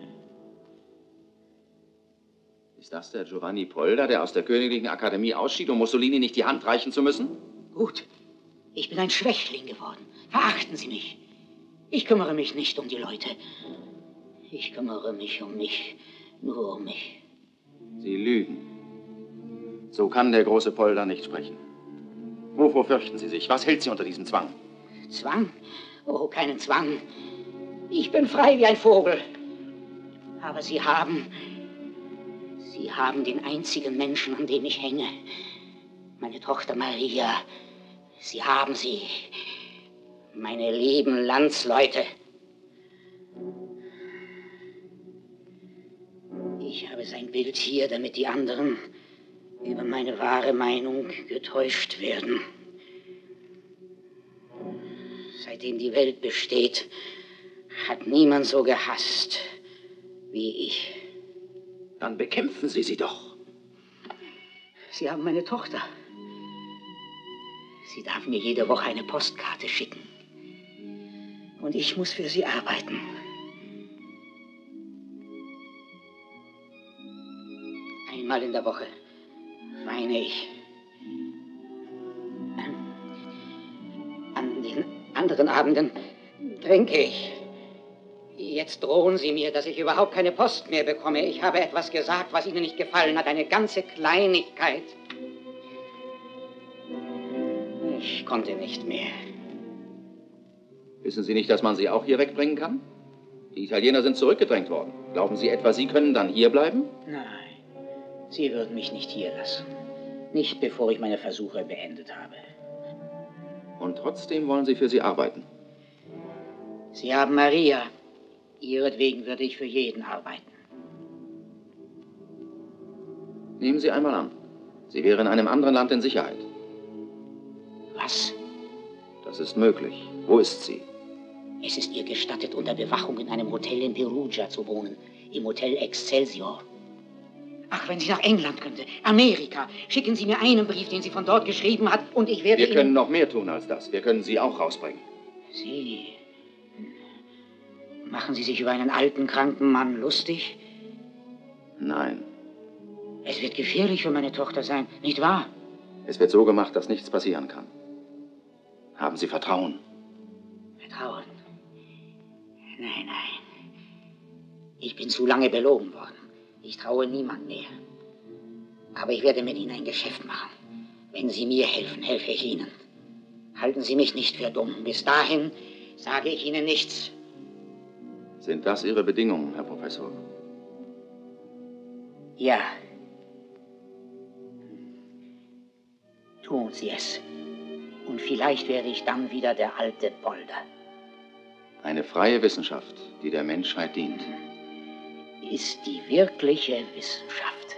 Ist das der Giovanni Polder, der aus der Königlichen Akademie ausschied, um Mussolini nicht die Hand reichen zu müssen? Gut. Ich bin ein Schwächling geworden. Verachten Sie mich. Ich kümmere mich nicht um die Leute. Ich kümmere mich um mich. Nur um mich. Sie lügen. So kann der große Polder nicht sprechen. Wovor fürchten Sie sich? Was hält Sie unter diesem Zwang? Zwang? Oh, keinen Zwang. Ich bin frei wie ein Vogel. Aber Sie haben Sie haben den einzigen Menschen, an dem ich hänge. Meine Tochter Maria. Sie haben sie. Meine lieben Landsleute. Ich habe sein Bild hier, damit die anderen über meine wahre Meinung getäuscht werden. Seitdem die Welt besteht, hat niemand so gehasst wie ich. Dann bekämpfen Sie sie doch. Sie haben meine Tochter. Sie darf mir jede Woche eine Postkarte schicken. Und ich muss für sie arbeiten. Einmal in der Woche, meine ich. An den anderen Abenden trinke ich. Jetzt drohen Sie mir, dass ich überhaupt keine Post mehr bekomme. Ich habe etwas gesagt, was Ihnen nicht gefallen hat. Eine ganze Kleinigkeit. Ich konnte nicht mehr. Wissen Sie nicht, dass man sie auch hier wegbringen kann? Die Italiener sind zurückgedrängt worden. Glauben Sie etwa, Sie können dann hier bleiben? Nein, Sie würden mich nicht hier lassen. Nicht, bevor ich meine Versuche beendet habe. Und trotzdem wollen Sie für sie arbeiten. Sie haben Maria. Ihretwegen würde ich für jeden arbeiten. Nehmen Sie einmal an, Sie wäre in einem anderen Land in Sicherheit. Was? Das ist möglich. Wo ist sie? Es ist ihr gestattet, unter Bewachung in einem Hotel in Perugia zu wohnen. Im Hotel Excelsior. Ach, wenn sie nach England könnte, Amerika. Schicken Sie mir einen Brief, den sie von dort geschrieben hat, und ich werde Wir können noch mehr tun als das. Wir können sie auch rausbringen. Sie... Machen Sie sich über einen alten, kranken Mann lustig? Nein. Es wird gefährlich für meine Tochter sein, nicht wahr? Es wird so gemacht, dass nichts passieren kann. Haben Sie Vertrauen? Vertrauen? Nein, nein. Ich bin zu lange belogen worden. Ich traue niemand mehr. Aber ich werde mit Ihnen ein Geschäft machen. Wenn Sie mir helfen, helfe ich Ihnen. Halten Sie mich nicht für dumm. Bis dahin sage ich Ihnen nichts. Sind das Ihre Bedingungen, Herr Professor? Ja. Tun Sie es. Und vielleicht werde ich dann wieder der alte Polder. Eine freie Wissenschaft, die der Menschheit dient. Ist die wirkliche Wissenschaft.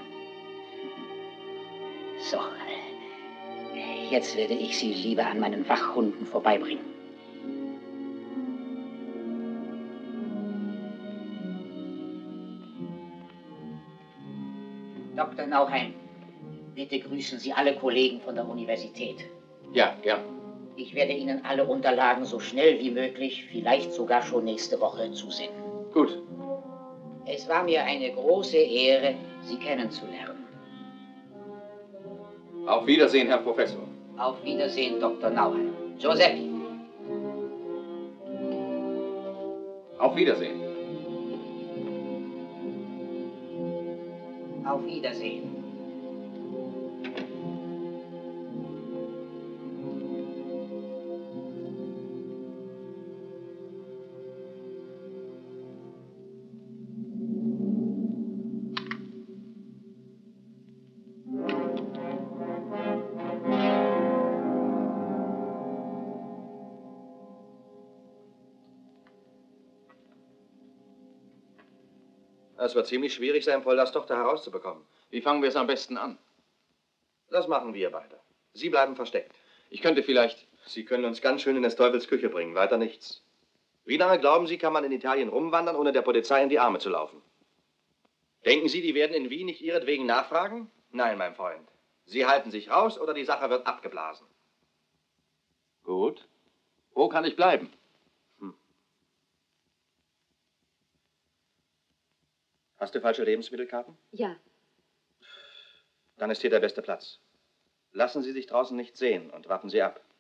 So, jetzt werde ich Sie lieber an meinen Wachhunden vorbeibringen. Dr. Nauheim, bitte grüßen Sie alle Kollegen von der Universität. Ja, gern. Ich werde Ihnen alle Unterlagen so schnell wie möglich, vielleicht sogar schon nächste Woche zusenden. Gut. Es war mir eine große Ehre, Sie kennenzulernen. Auf Wiedersehen, Herr Professor. Auf Wiedersehen, Dr. Nauheim. Giuseppe. Auf Wiedersehen. Auf Wiedersehen. Es wird ziemlich schwierig sein, Polders Tochter herauszubekommen. Wie fangen wir es am besten an? Das machen wir beide. Sie bleiben versteckt. Ich könnte vielleicht... Sie können uns ganz schön in des Teufels Küche bringen, weiter nichts. Wie lange, glauben Sie, kann man in Italien rumwandern, ohne der Polizei in die Arme zu laufen? Denken Sie, die werden in Wien nicht ihretwegen nachfragen? Nein, mein Freund. Sie halten sich raus oder die Sache wird abgeblasen. Gut. Wo kann ich bleiben? Hast du falsche Lebensmittelkarten? Ja. Dann ist hier der beste Platz. Lassen Sie sich draußen nicht sehen und warten Sie ab.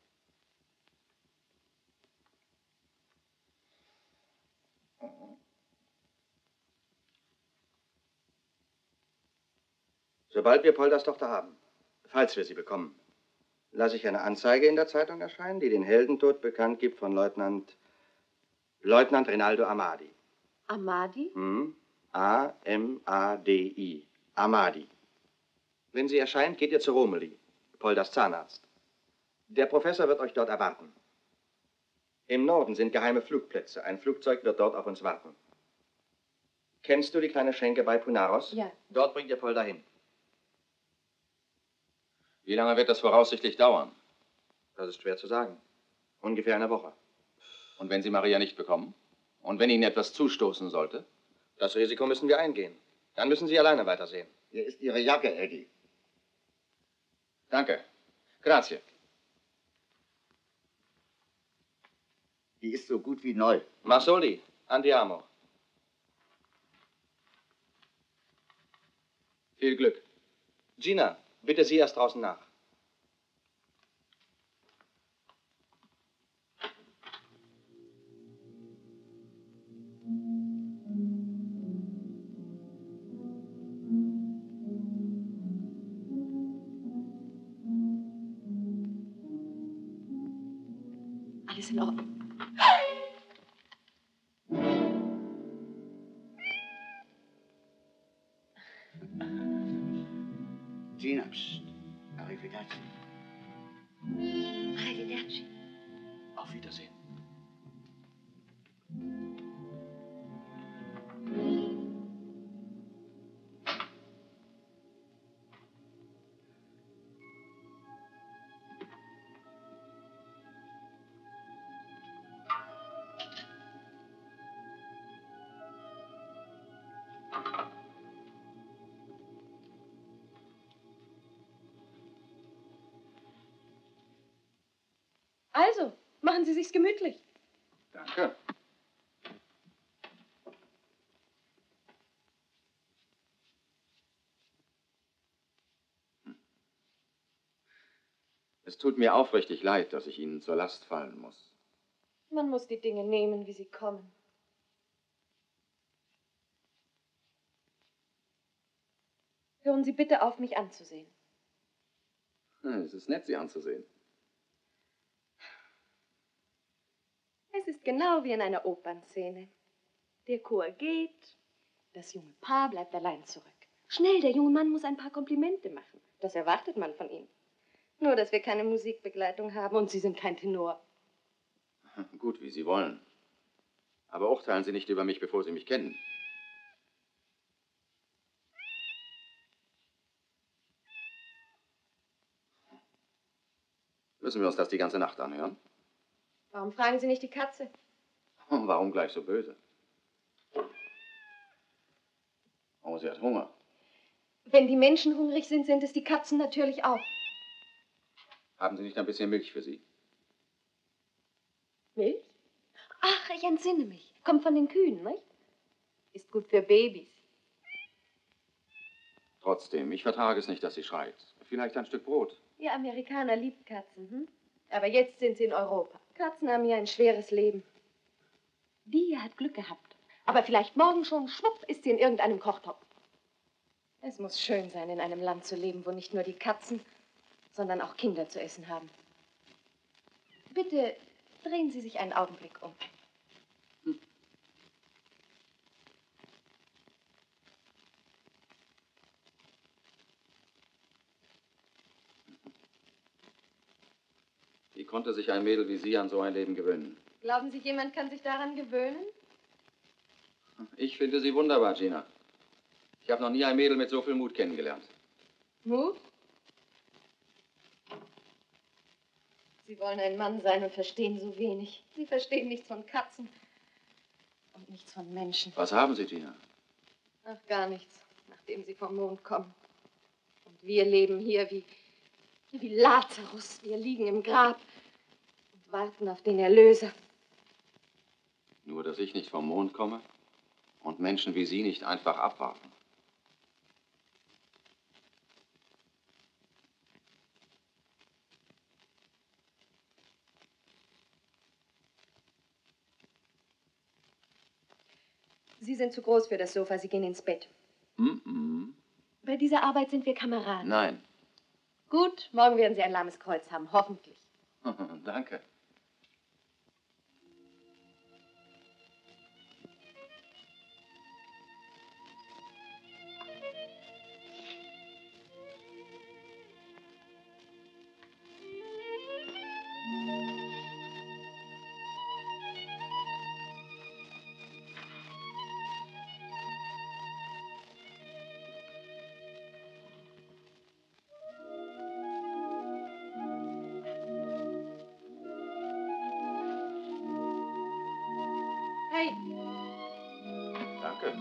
Sobald wir Polders Tochter haben, falls wir sie bekommen, lasse ich eine Anzeige in der Zeitung erscheinen, die den Heldentod bekannt gibt von Leutnant Rinaldo Amadi. Amadi? A-M-A-D-I. Amadi. Wenn sie erscheint, geht ihr zu Romeli, Poldas Zahnarzt. Der Professor wird euch dort erwarten. Im Norden sind geheime Flugplätze. Ein Flugzeug wird dort auf uns warten. Kennst du die kleine Schenke bei Punaros? Ja. Dort bringt ihr Polda hin. Wie lange wird das voraussichtlich dauern? Das ist schwer zu sagen. Ungefähr eine Woche. Und wenn Sie Maria nicht bekommen? Und wenn Ihnen etwas zustoßen sollte? Das Risiko müssen wir eingehen. Dann müssen Sie alleine weitersehen. Hier ist Ihre Jacke, Eddie. Danke. Grazie. Die ist so gut wie neu. Marsoli, andiamo. Viel Glück. Gina, bitte sieh erst draußen nach. Alles in Ordnung. Gina, pst. Arrivederci. Arrivederci. Auf Wiedersehen. Also, machen Sie sich's gemütlich. Danke. Es tut mir aufrichtig leid, dass ich Ihnen zur Last fallen muss. Man muss die Dinge nehmen, wie sie kommen. Hören Sie bitte auf, mich anzusehen. Es ist nett, Sie anzusehen. Es ist genau wie in einer Opernszene. Der Chor geht, das junge Paar bleibt allein zurück. Schnell, der junge Mann muss ein paar Komplimente machen. Das erwartet man von ihm. Nur, dass wir keine Musikbegleitung haben und Sie sind kein Tenor. Gut, wie Sie wollen. Aber urteilen Sie nicht über mich, bevor Sie mich kennen. Müssen wir uns das die ganze Nacht anhören? Warum fragen Sie nicht die Katze? Warum gleich so böse? Oh, sie hat Hunger. Wenn die Menschen hungrig sind, sind es die Katzen natürlich auch. Haben Sie nicht ein bisschen Milch für sie? Milch? Ach, ich entsinne mich. Kommt von den Kühen, nicht? Ist gut für Babys. Trotzdem, ich vertrage es nicht, dass sie schreit. Vielleicht ein Stück Brot. Ihr Amerikaner liebt Katzen, hm? Aber jetzt sind sie in Europa. Katzen haben hier ein schweres Leben. Die hier hat Glück gehabt. Aber vielleicht morgen schon, schwupp, ist sie in irgendeinem Kochtopf. Es muss schön sein, in einem Land zu leben, wo nicht nur die Katzen, sondern auch Kinder zu essen haben. Bitte drehen Sie sich einen Augenblick um. Wie konnte sich ein Mädel wie Sie an so ein Leben gewöhnen? Glauben Sie, jemand kann sich daran gewöhnen? Ich finde Sie wunderbar, Gina. Ich habe noch nie ein Mädel mit so viel Mut kennengelernt. Mut? Sie wollen ein Mann sein und verstehen so wenig. Sie verstehen nichts von Katzen und nichts von Menschen. Was haben Sie, Gina? Ach, gar nichts, nachdem Sie vom Mond kommen. Und wir leben hier wie Lazarus. Wir liegen im Grab und warten auf den Erlöser. Nur, dass ich nicht vom Mond komme und Menschen wie Sie nicht einfach abwarten. Sie sind zu groß für das Sofa. Sie gehen ins Bett. Bei dieser Arbeit sind wir Kameraden. Nein. Gut, morgen werden Sie ein lahmes Kreuz haben, hoffentlich. Danke. Mai. Danke.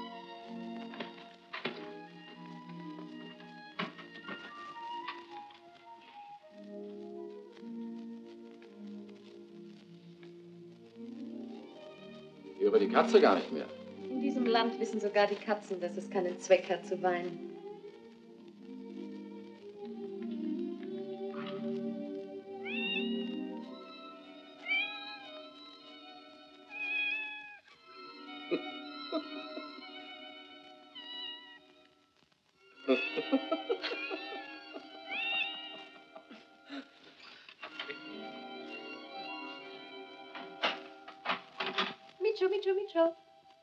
Über die Katze gar nicht mehr. In diesem Land wissen sogar die Katzen, dass es keinen Zweck hat zu weinen. Micho, Micho, Micho.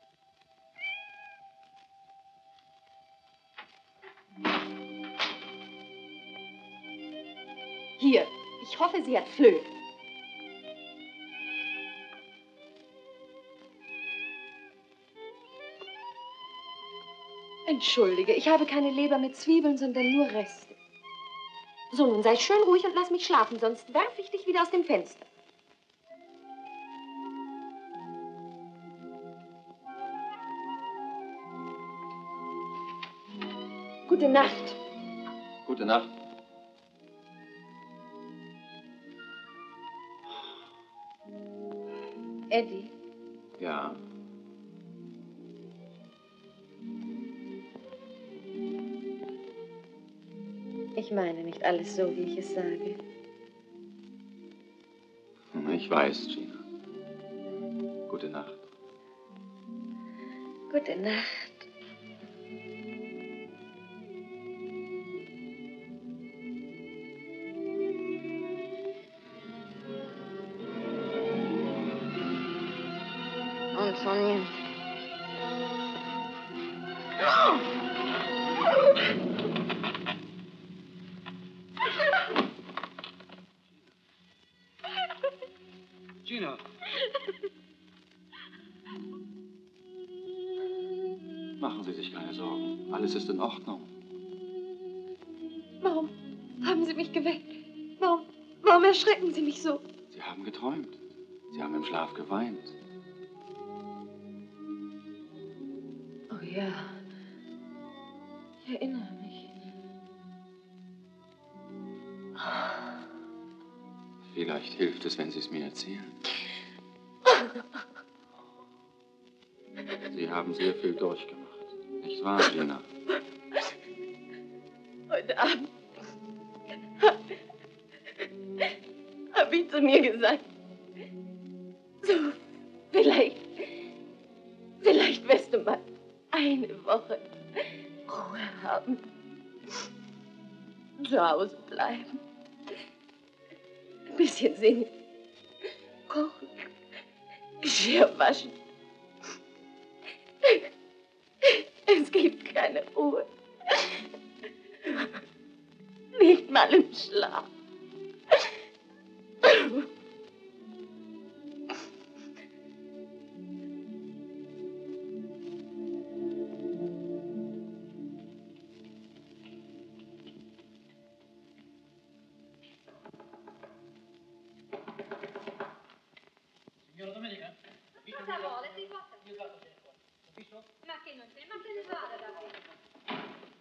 Hier, ich hoffe, sie hat Flöhe. Entschuldige, ich habe keine Leber mit Zwiebeln, sondern nur Reste. So, nun sei schön ruhig und lass mich schlafen, sonst werfe ich dich wieder aus dem Fenster. Gute Nacht. Gute Nacht. Eddie, Ja. ich meine nicht alles so, wie ich es sage. Ich weiß, Gina. Gute Nacht. Gute Nacht. Non so niente. Gina. Machen Sie sich keine Sorgen. Alles ist in Ordnung. Warum haben Sie mich geweckt? Warum erschrecken Sie mich so? Sie haben geträumt. Sie haben im Schlaf geweint. Oh ja, ich erinnere mich. Vielleicht hilft es, wenn Sie es mir erzählen. Sie haben sehr viel durchgemacht. Nicht wahr, Gina? Heute Abend habe ich zu mir gesagt, so, vielleicht wirst du mal eine Woche Ruhe haben. Zu Hause bleiben. Ein bisschen singen. Kochen. Geschirr waschen. Es gibt keine Ruhe. Nicht mal im Schlaf. Signora Domenica? Cosa vuole? Si possa? Ma che non c'è, ma se ne vada da voi.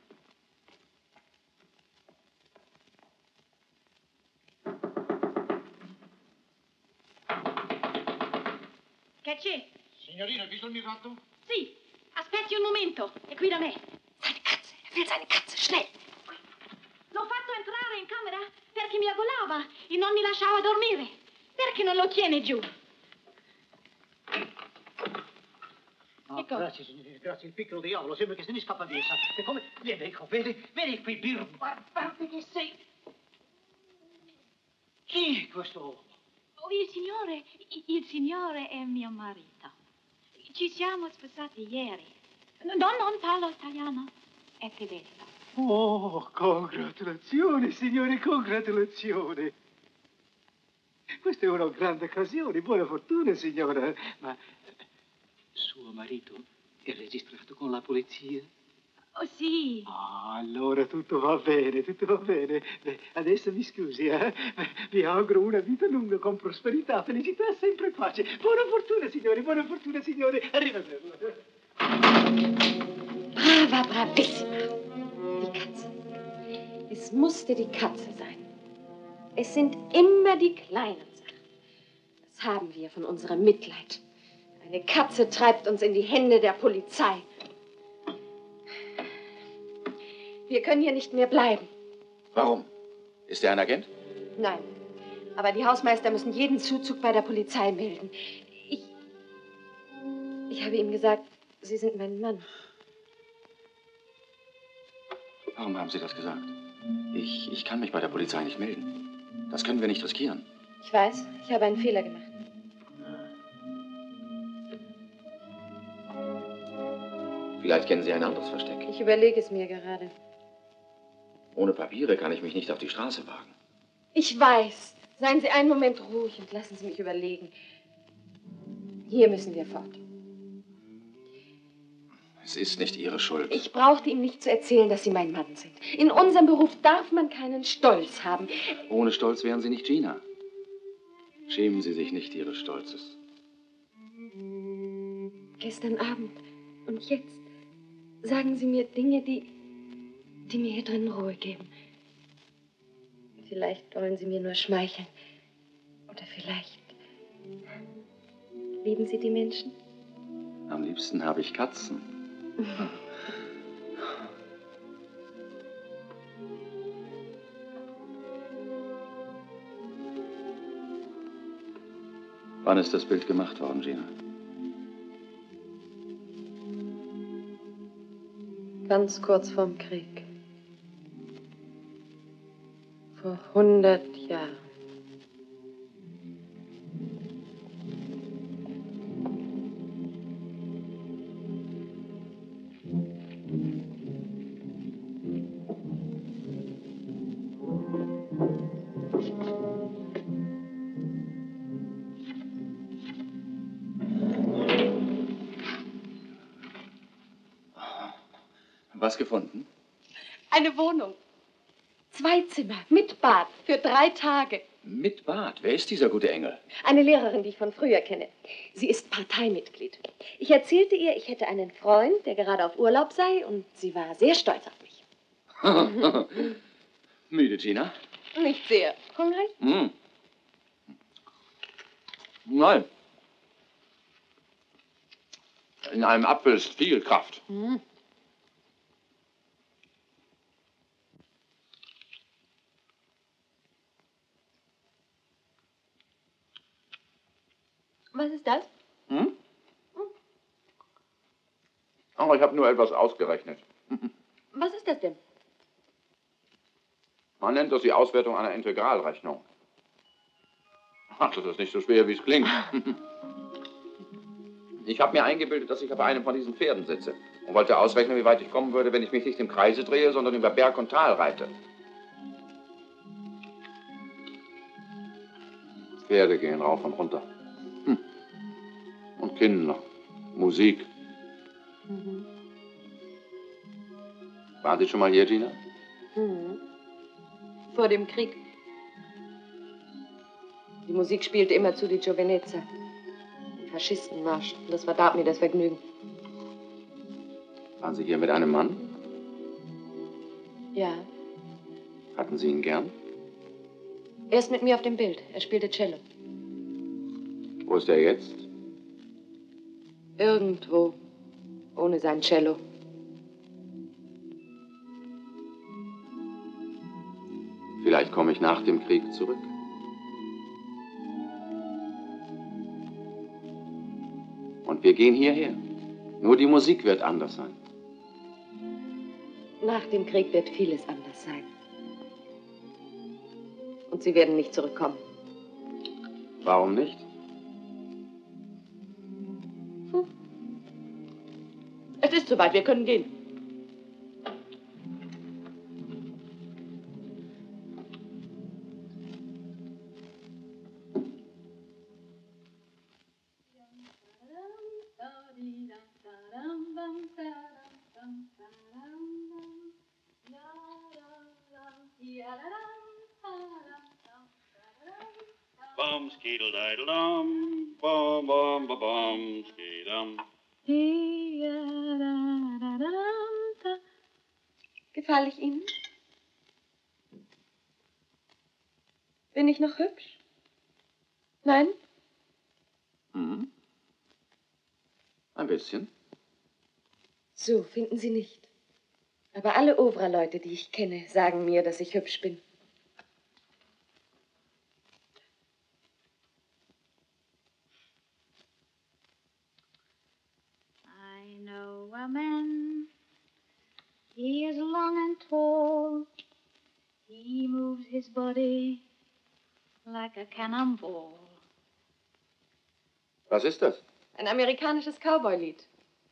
Che c'è? Signorina, hai visto il mio gatto? Sì, aspetti un momento, è qui da me. Er will seine Katze, schnell. L'ho fatto entrare in camera perché mi aggolava e non mi lasciava dormire. Perché non lo tiene giù? Oh, grazie, signorina, grazie. Il piccolo diavolo sembra che se ne scappa via, sa. E come? Vedi qui, birbante che sei. Chi è questo uomo? Oh, il signore è mio marito. Ci siamo sposati ieri. Non parlo italiano, è tedesco. Oh, congratulazioni, signore, congratulazioni. Questa è una grande occasione, buona fortuna, signora. Ma suo marito è registrato con la polizia? Oh, sì. Ah, allora tutto va bene, tutto va bene. Beh, adesso mi scusi, eh? Vi auguro una vita lunga con prosperità, felicità e sempre pace. Buona fortuna, signori, buona fortuna, signori. Arrivederci. Brava, bravissima. Die Katze. Es musste die Katze sein. Es sind immer die kleinen Sachen. Das haben wir von unserem Mitleid. Eine Katze treibt uns in die Hände der Polizei. Wir können hier nicht mehr bleiben. Warum? Ist er ein Agent? Nein. Aber die Hausmeister müssen jeden Zuzug bei der Polizei melden. Ich habe ihm gesagt, Sie sind mein Mann. Warum haben Sie das gesagt? Ich kann mich bei der Polizei nicht melden. Das können wir nicht riskieren. Ich weiß, ich habe einen Fehler gemacht. Vielleicht kennen Sie ein anderes Versteck. Ich überlege es mir gerade. Ohne Papiere kann ich mich nicht auf die Straße wagen. Ich weiß. Seien Sie einen Moment ruhig und lassen Sie mich überlegen. Hier müssen wir fort. Es ist nicht Ihre Schuld. Ich brauchte ihm nicht zu erzählen, dass Sie mein Mann sind. In unserem Beruf darf man keinen Stolz haben. Ohne Stolz wären Sie nicht Gina. Schämen Sie sich nicht Ihres Stolzes. Gestern Abend und jetzt sagen Sie mir Dinge, die mir hier drin Ruhe geben. Vielleicht wollen Sie mir nur schmeicheln. Oder vielleicht lieben Sie die Menschen? Am liebsten habe ich Katzen. Wann ist das Bild gemacht worden, Gina? Ganz kurz vorm Krieg. Vor 100 Jahren. Was gefunden? Eine Wohnung. 2 Zimmer mit Bad für 3 Tage. Mit Bad. Wer ist dieser gute Engel? Eine Lehrerin, die ich von früher kenne. Sie ist Parteimitglied. Ich erzählte ihr, ich hätte einen Freund, der gerade auf Urlaub sei, und sie war sehr stolz auf mich. Müde, Gina? Nicht sehr. Hungrig? Hm. Nein. In einem Apfel ist viel Kraft. Hm. Was ist das? Hm? Aber ich habe nur etwas ausgerechnet. Was ist das denn? Man nennt das die Auswertung einer Integralrechnung. Ach, das ist nicht so schwer, wie es klingt. Ich habe mir eingebildet, dass ich auf einem von diesen Pferden sitze und wollte ausrechnen, wie weit ich kommen würde, wenn ich mich nicht im Kreise drehe, sondern über Berg und Tal reite. Pferde gehen rauf und runter. Und Kinder, Musik. Mhm. Waren Sie schon mal hier, Gina? Mhm. Vor dem Krieg. Die Musik spielte immerzu die Giovinezza. Den Faschistenmarsch. Und das verdarb mir das Vergnügen. Waren Sie hier mit einem Mann? Ja. Hatten Sie ihn gern? Er ist mit mir auf dem Bild. Er spielte Cello. Wo ist er jetzt? Irgendwo. Ohne sein Cello. Vielleicht komme ich nach dem Krieg zurück. Und wir gehen hierher. Nur die Musik wird anders sein. Nach dem Krieg wird vieles anders sein. Und Sie werden nicht zurückkommen. Warum nicht? Es ist soweit, wir können gehen. bum, skeedle diddle dum, bum bum ba bum, skeedum. Gefalle ich Ihnen? Bin ich noch hübsch? Nein? Hm? Ein bisschen. So finden Sie nicht. Aber alle Ovra-Leute, die ich kenne, sagen mir, dass ich hübsch bin. I know a man, he is long and tall, he moves his body like a cannonball. Was ist das? Ein amerikanisches Cowboy-Lied.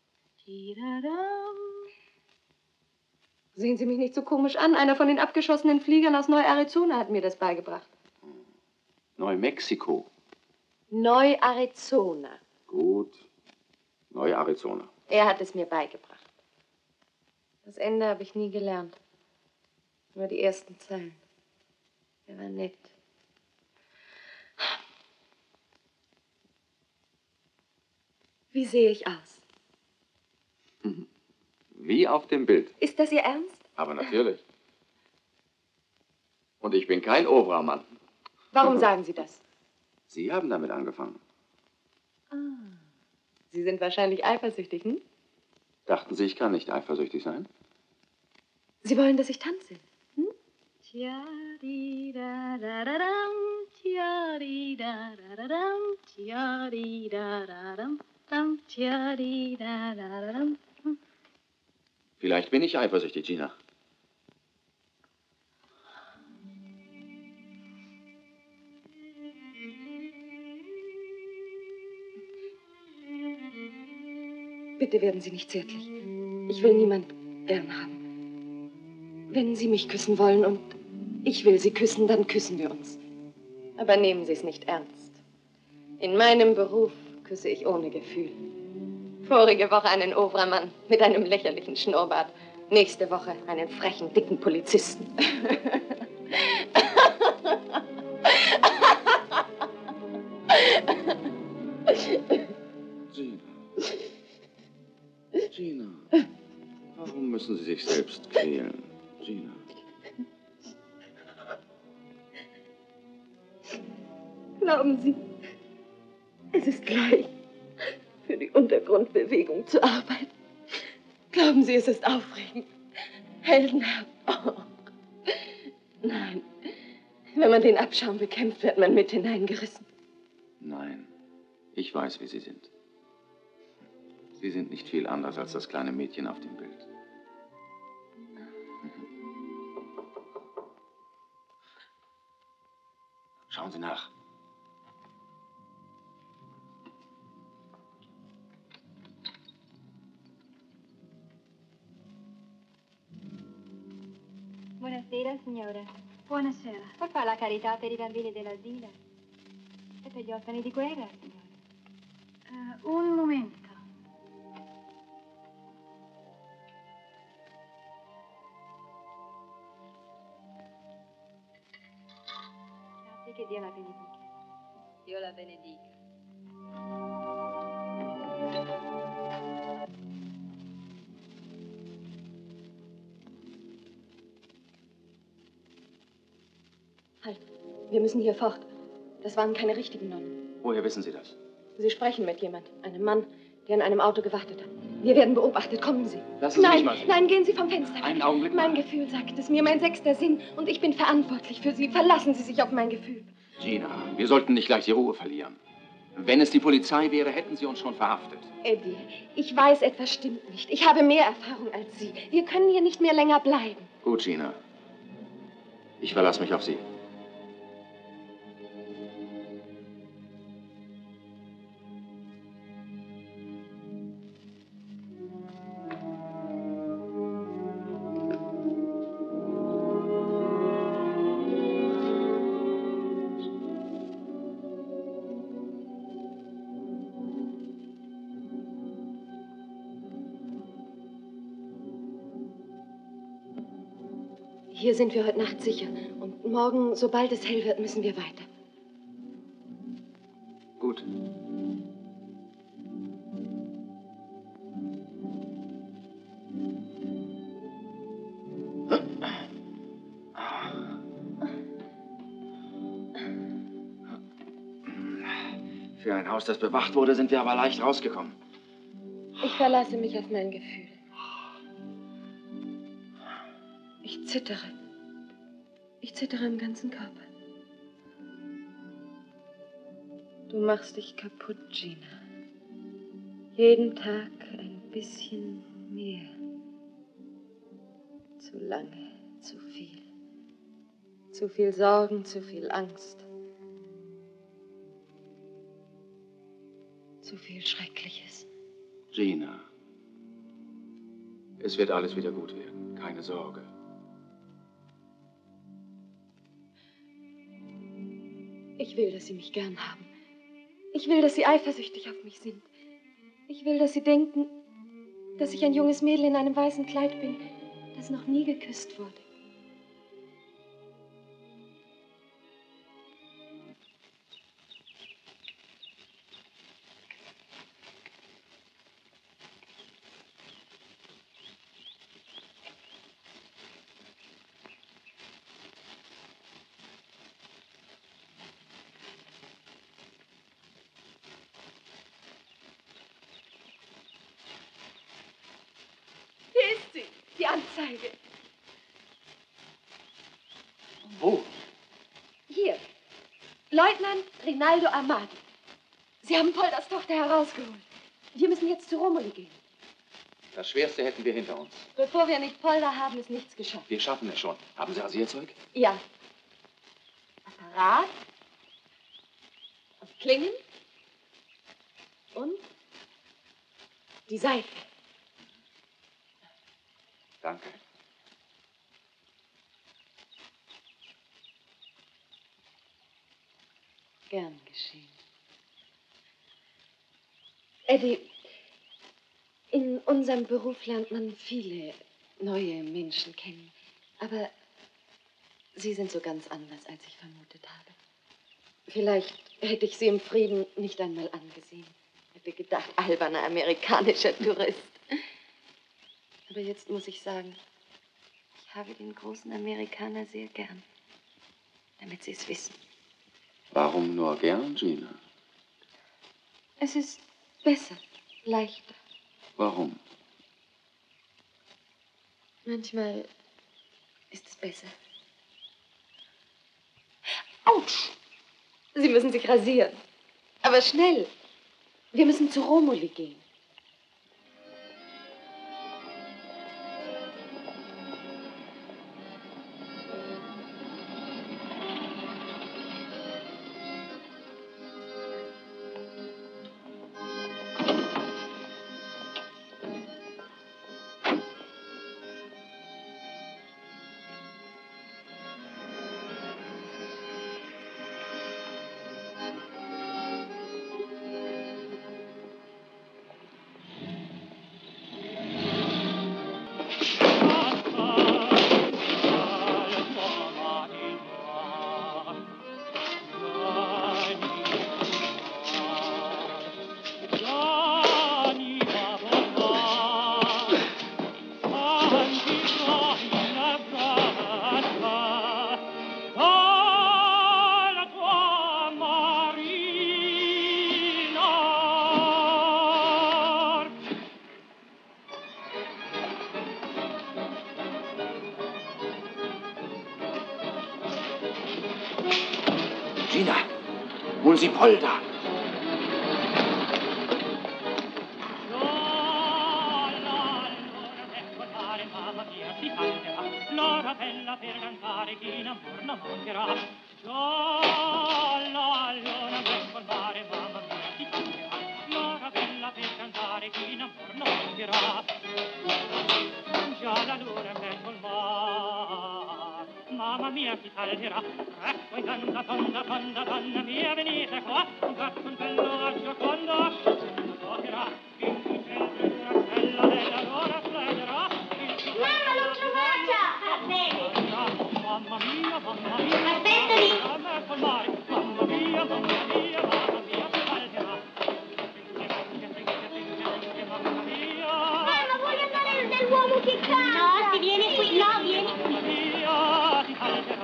Sehen Sie mich nicht so komisch an. Einer von den abgeschossenen Fliegern aus Neu-Arizona hat mir das beigebracht. Neu-Mexiko. Neu-Arizona. Gut. Neu-Arizona. Er hat es mir beigebracht. Das Ende habe ich nie gelernt. Nur die ersten Zeilen. Er war nett. Wie sehe ich aus? Wie auf dem Bild. Ist das Ihr Ernst? Aber natürlich. Und ich bin kein Ovra-Mann. Warum sagen Sie das? Sie haben damit angefangen. Sie sind wahrscheinlich eifersüchtig, hm? Dachten Sie, ich kann nicht eifersüchtig sein? Sie wollen, dass ich tanze? Hm? Vielleicht bin ich eifersüchtig, Gina. Bitte werden Sie nicht zärtlich. Ich will niemand gern haben. Wenn Sie mich küssen wollen und ich will Sie küssen, dann küssen wir uns. Aber nehmen Sie es nicht ernst. In meinem Beruf küsse ich ohne Gefühl. Vorige Woche einen Ovra-Mann mit einem lächerlichen Schnurrbart. Nächste Woche einen frechen, dicken Polizisten. Gina, warum müssen Sie sich selbst quälen? Gina. Glauben Sie, es ist gleich, für die Untergrundbewegung zu arbeiten? Glauben Sie, es ist aufregend, heldenhaft? Oh. Nein, wenn man den Abschaum bekämpft, wird man mit hineingerissen. Nein, ich weiß, wie Sie sind. Sie sind nicht viel anders als das kleine Mädchen auf dem Bild. Schauen Sie nach. Buonasera, signore. Buonasera. Per fare la carità per i bambini dell'asilo e per gli orfani di guerra, signore. Un momento. Grazie, che Dio la benedica. Dio la benedica. Halt, wir müssen hier fort. Das waren keine richtigen Nonnen. Woher wissen Sie das? Sie sprechen mit jemand, einem Mann, der in einem Auto gewartet hat. Wir werden beobachtet. Kommen Sie. Lassen Sie mich mal sehen. Nein, gehen Sie vom Fenster. Einen Augenblick Mein mal. Gefühl sagt es mir, mein sechster Sinn. Und ich bin verantwortlich für Sie. Verlassen Sie sich auf mein Gefühl. Gina, wir sollten nicht gleich die Ruhe verlieren. Wenn es die Polizei wäre, hätten sie uns schon verhaftet. Eddie, ich weiß, etwas stimmt nicht. Ich habe mehr Erfahrung als Sie. Wir können hier nicht mehr länger bleiben. Gut, Gina. Ich verlasse mich auf Sie. Hier sind wir heute Nacht sicher. Und morgen, sobald es hell wird, müssen wir weiter. Gut. Für ein Haus, das bewacht wurde, sind wir aber leicht rausgekommen. Ich verlasse mich auf mein Gefühl. Ich zittere. Ich zittere im ganzen Körper. Du machst dich kaputt, Gina. Jeden Tag ein bisschen mehr. Zu lange, zu viel. Zu viel Sorgen, zu viel Angst. Zu viel Schreckliches. Gina, es wird alles wieder gut werden. Keine Sorge. Ich will, dass Sie mich gern haben. Ich will, dass Sie eifersüchtig auf mich sind. Ich will, dass Sie denken, dass ich ein junges Mädel in einem weißen Kleid bin, das noch nie geküsst wurde. Die Anzeige. Wo? Hier. Leutnant Rinaldo Amadi. Sie haben Polders Tochter herausgeholt. Wir müssen jetzt zu Romoli gehen. Das Schwerste hätten wir hinter uns. Bevor wir nicht Polder haben, ist nichts geschafft. Wir schaffen es schon. Haben Sie Rasierzeug? Ja. Apparat. Und Klingen. Und die Seife. Danke. Gern geschehen. Eddie, in unserem Beruf lernt man viele neue Menschen kennen. Aber Sie sind so ganz anders, als ich vermutet habe. Vielleicht hätte ich Sie im Frieden nicht einmal angesehen. Hätte gedacht, alberner amerikanischer Tourist. Aber jetzt muss ich sagen, ich habe den großen Amerikaner sehr gern. Damit Sie es wissen. Warum nur gern, Gina? Es ist besser, leichter. Warum? Manchmal ist es besser. Autsch! Sie müssen sich rasieren. Aber schnell. Wir müssen zu Romoli gehen. Gina, holen Sie Polder. L'ora bella per cantare chi in amor non mancherà. L'ora ecco il mare, mamma mia, chi canterà. L'ora bella per cantare chi in amor non mancherà. Già la luna ecco il mare, mamma mia, chi salterà. Ecco in donna mia, venite qua. Un gatto un bello al giocondo, giocherà. In cui sempre una stella della luna splenderà. Mamma, non ci faccia! Mamma mia, mamma mia. Aspettami! Mamma mia, mamma mia, mamma mia. No, si vieni qui, no, vieni qui.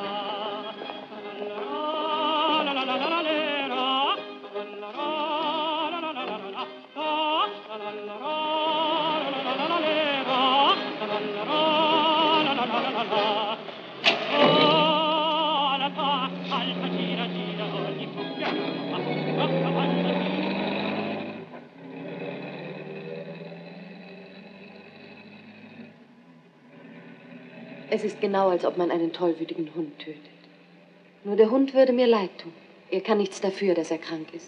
Es ist genau, als ob man einen tollwütigen Hund tötet. Nur der Hund würde mir leid tun. Er kann nichts dafür, dass er krank ist.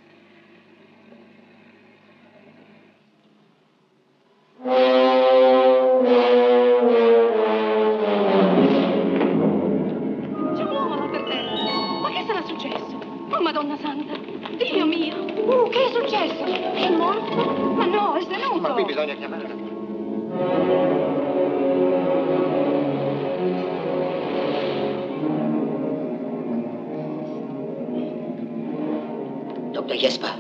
C'è un uomo là per terra. Ma che sarà successo? Oh, Madonna Santa! Dio mio! Che è successo? È morto? Ma no, è svenuto! Ma qui bisogna chiamare la... Dr. Jesper.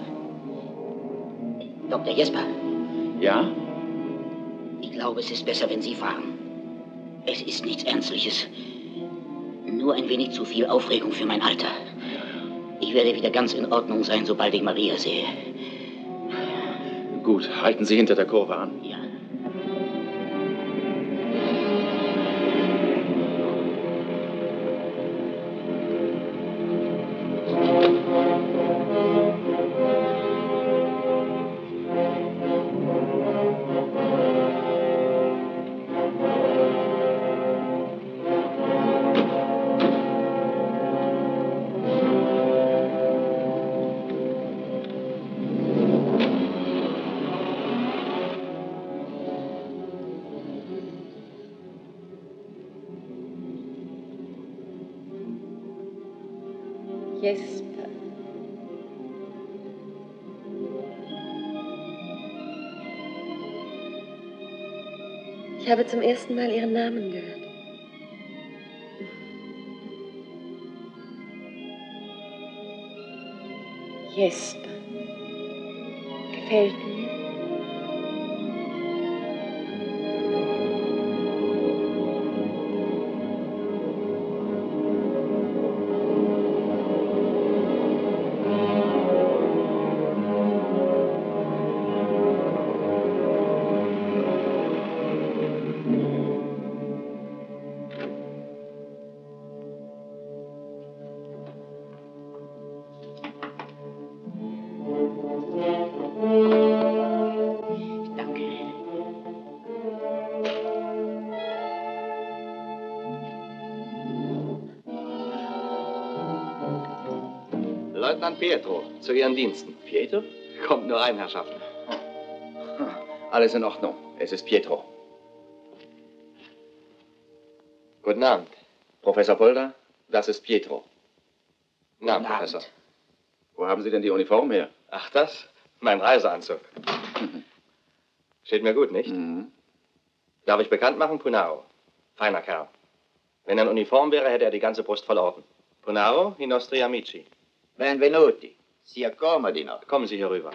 Dr. Jesper. Ja? Ich glaube, es ist besser, wenn Sie fahren. Es ist nichts Ernstliches. Nur ein wenig zu viel Aufregung für mein Alter. Ich werde wieder ganz in Ordnung sein, sobald ich Maria sehe. Gut, halten Sie hinter der Kurve an. Ja. Jesper. Ich habe zum ersten Mal Ihren Namen gehört. Jesper. Gefällt mir. Leutnant Pietro, zu Ihren Diensten. Pietro? Kommt nur rein, Herrschaften. Alles in Ordnung. Es ist Pietro. Guten Abend. Professor Polder, das ist Pietro. Na, Professor. Wo haben Sie denn die Uniform her? Ach, das? Mein Reiseanzug. Steht mir gut, nicht? Darf ich bekannt machen? Punaro. Feiner Kerl. Wenn er in Uniform wäre, hätte er die ganze Brust voll Orden. Punaro, i nostri amici. Benvenuti. Si accomodino. Kommen Sie hier rüber.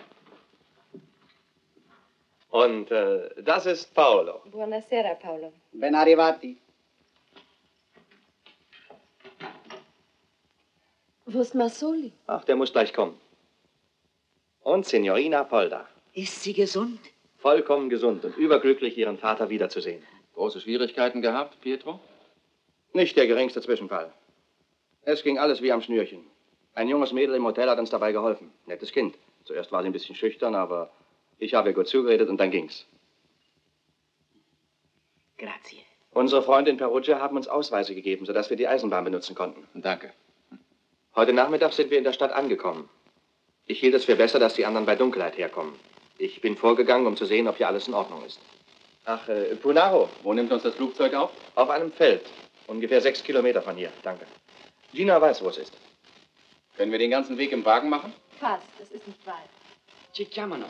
Und das ist Paolo. Buonasera, Paolo. Ben arrivati. Wo ist Massoli? Ach, der muss gleich kommen. Und Signorina Polda. Ist sie gesund? Vollkommen gesund und überglücklich, Ihren Vater wiederzusehen. Große Schwierigkeiten gehabt, Pietro? Nicht der geringste Zwischenfall. Es ging alles wie am Schnürchen. Ein junges Mädel im Hotel hat uns dabei geholfen. Nettes Kind. Zuerst war sie ein bisschen schüchtern, aber ich habe ihr gut zugeredet und dann ging's. Grazie. Unsere Freunde in Perugia haben uns Ausweise gegeben, sodass wir die Eisenbahn benutzen konnten. Danke. Heute Nachmittag sind wir in der Stadt angekommen. Ich hielt es für besser, dass die anderen bei Dunkelheit herkommen. Ich bin vorgegangen, um zu sehen, ob hier alles in Ordnung ist. Ach, Punaro. Wo nimmt uns das Flugzeug auf? Auf einem Feld. Ungefähr 6 Kilometer von hier. Danke. Gina weiß, wo es ist. Können wir den ganzen Weg im Wagen machen? Fast, es ist nicht weit. Ci chiamano.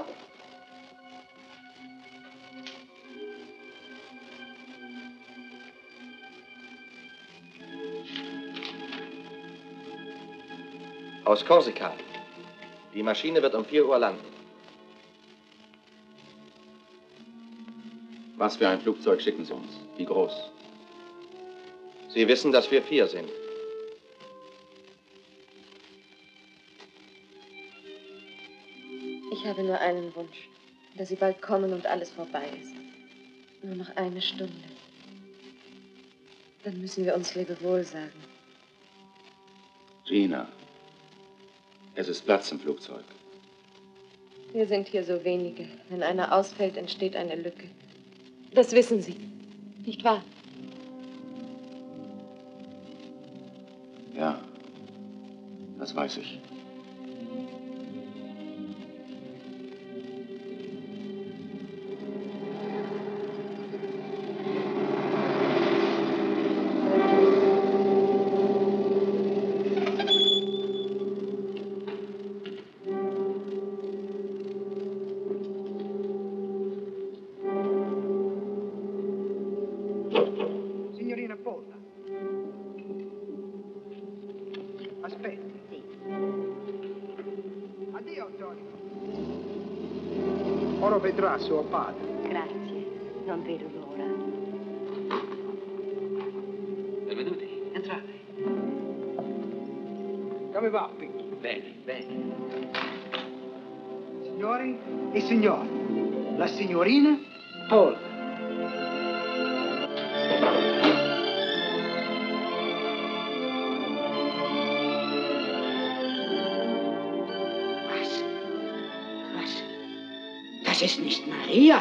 Aus Korsika. Die Maschine wird um 4 Uhr landen. Was für ein Flugzeug schicken Sie uns? Wie groß? Sie wissen, dass wir 4 sind. Ich habe nur einen Wunsch, dass Sie bald kommen und alles vorbei ist. Nur noch eine Stunde. Dann müssen wir uns Lebewohl sagen. Gina, es ist Platz im Flugzeug. Wir sind hier so wenige. Wenn einer ausfällt, entsteht eine Lücke. Das wissen Sie, nicht wahr? Ja, das weiß ich. Signorina Polla. Aspetti. Sì. Addio, Antonio. Ora vedrà suo padre. Grazie, non vedo l'ora. Benvenuti, entrate. Come va, Picchi? Bene, bene. Signori e signori, la signorina Polla. Das ist nicht Maria.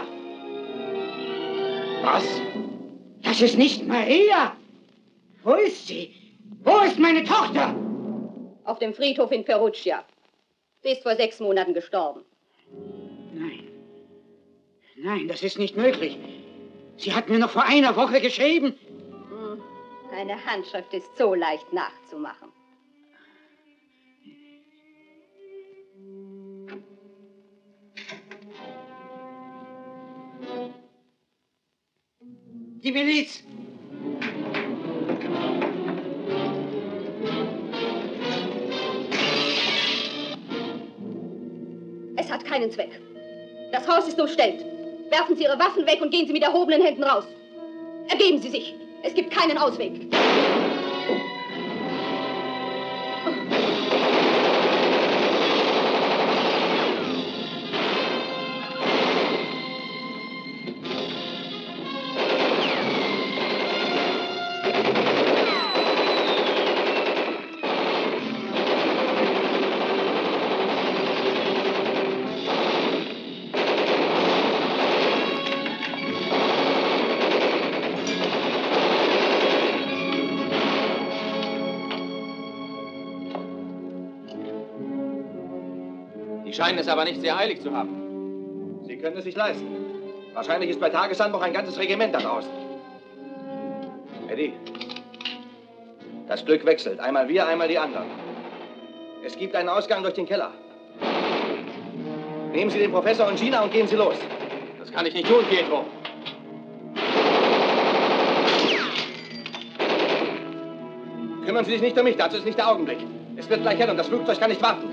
Was? Das ist nicht Maria. Wo ist sie? Wo ist meine Tochter? Auf dem Friedhof in Perugia. Sie ist vor 6 Monaten gestorben. Nein. Nein, das ist nicht möglich. Sie hat mir noch vor einer Woche geschrieben. Eine Handschrift ist so leicht nachzumachen. Die Miliz! Es hat keinen Zweck. Das Haus ist umstellt. Werfen Sie Ihre Waffen weg und gehen Sie mit erhobenen Händen raus. Ergeben Sie sich. Es gibt keinen Ausweg. Sie scheinen es aber nicht sehr eilig zu haben. Sie können es sich leisten. Wahrscheinlich ist bei Tagesanbruch ein ganzes Regiment da draußen. Eddie, das Glück wechselt. Einmal wir, einmal die anderen. Es gibt einen Ausgang durch den Keller. Nehmen Sie den Professor und Gina und gehen Sie los. Das kann ich nicht tun, Pietro. Kümmern Sie sich nicht um mich, dazu ist nicht der Augenblick. Es wird gleich hell und das Flugzeug kann nicht warten.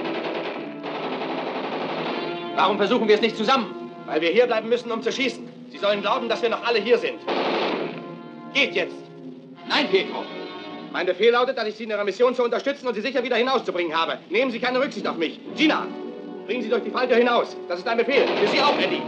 Warum versuchen wir es nicht zusammen? Weil wir hier bleiben müssen, um zu schießen. Sie sollen glauben, dass wir noch alle hier sind. Geht jetzt! Nein, Pietro! Mein Befehl lautet, dass ich Sie in Ihrer Mission zu unterstützen und Sie sicher wieder hinauszubringen habe. Nehmen Sie keine Rücksicht auf mich. Gina, bringen Sie durch die Falltür hinaus. Das ist ein Befehl. Für Sie auch, Eddie.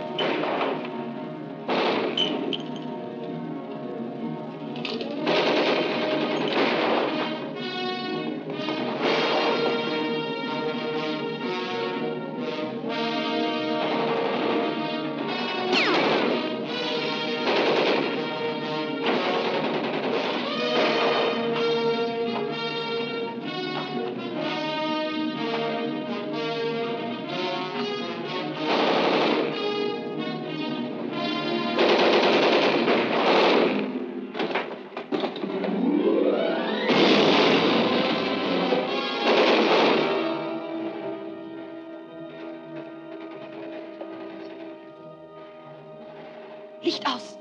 Licht aus!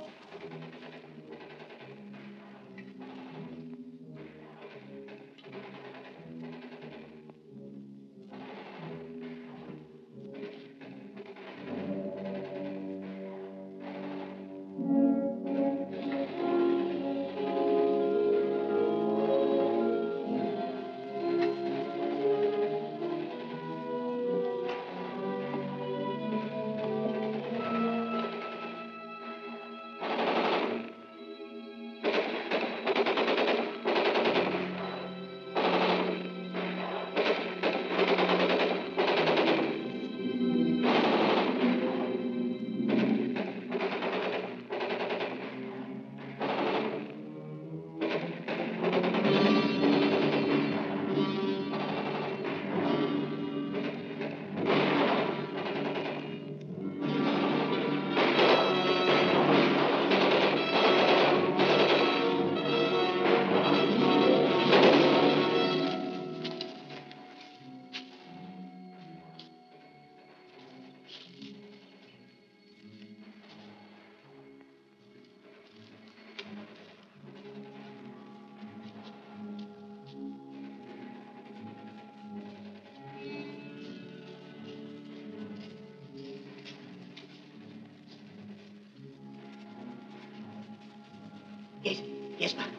Jetzt mal.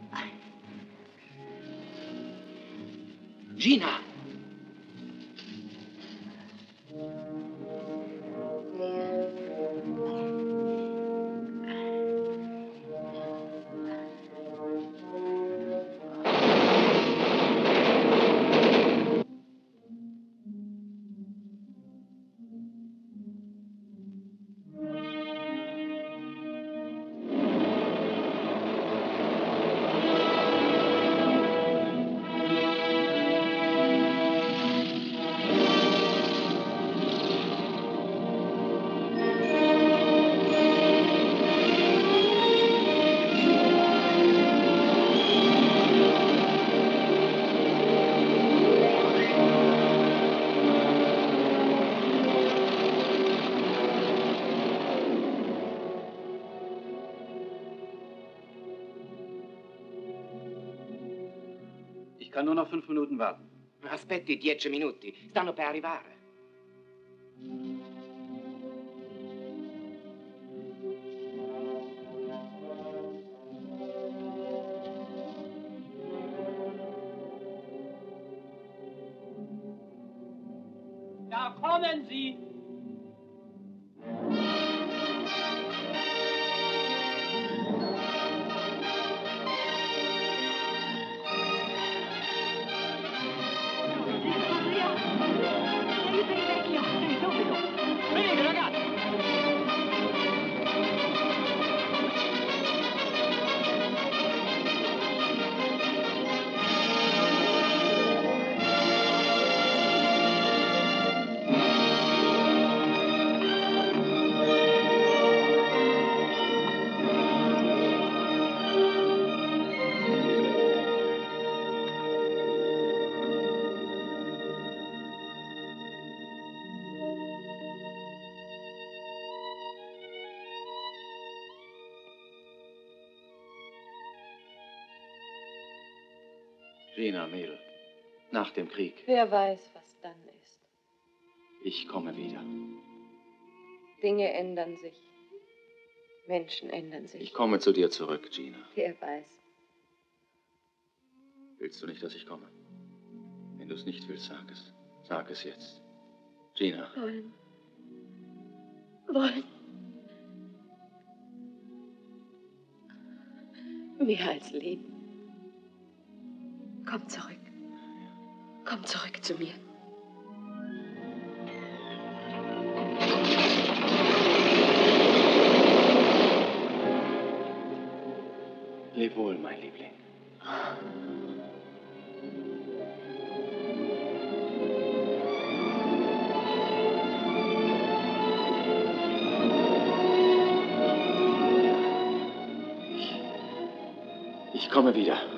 Gina! Ich kann nur noch 5 Minuten warten. Aspetti 10 minuti. Stanno per arrivare. Da kommen sie! Venite, ragazzi! Gina, Mädel, nach dem Krieg, Wer weiß, was dann ist. ich komme wieder. Dinge ändern sich. Menschen ändern sich. Ich komme zu dir zurück, Gina. Wer weiß. Willst du nicht, dass ich komme? Wenn du es nicht willst, sag es. Sag es jetzt. Gina. Wollen. Wollen. Mehr als Leben. Komm zurück. Komm zurück zu mir. Leb wohl, mein Liebling. Ich komme wieder.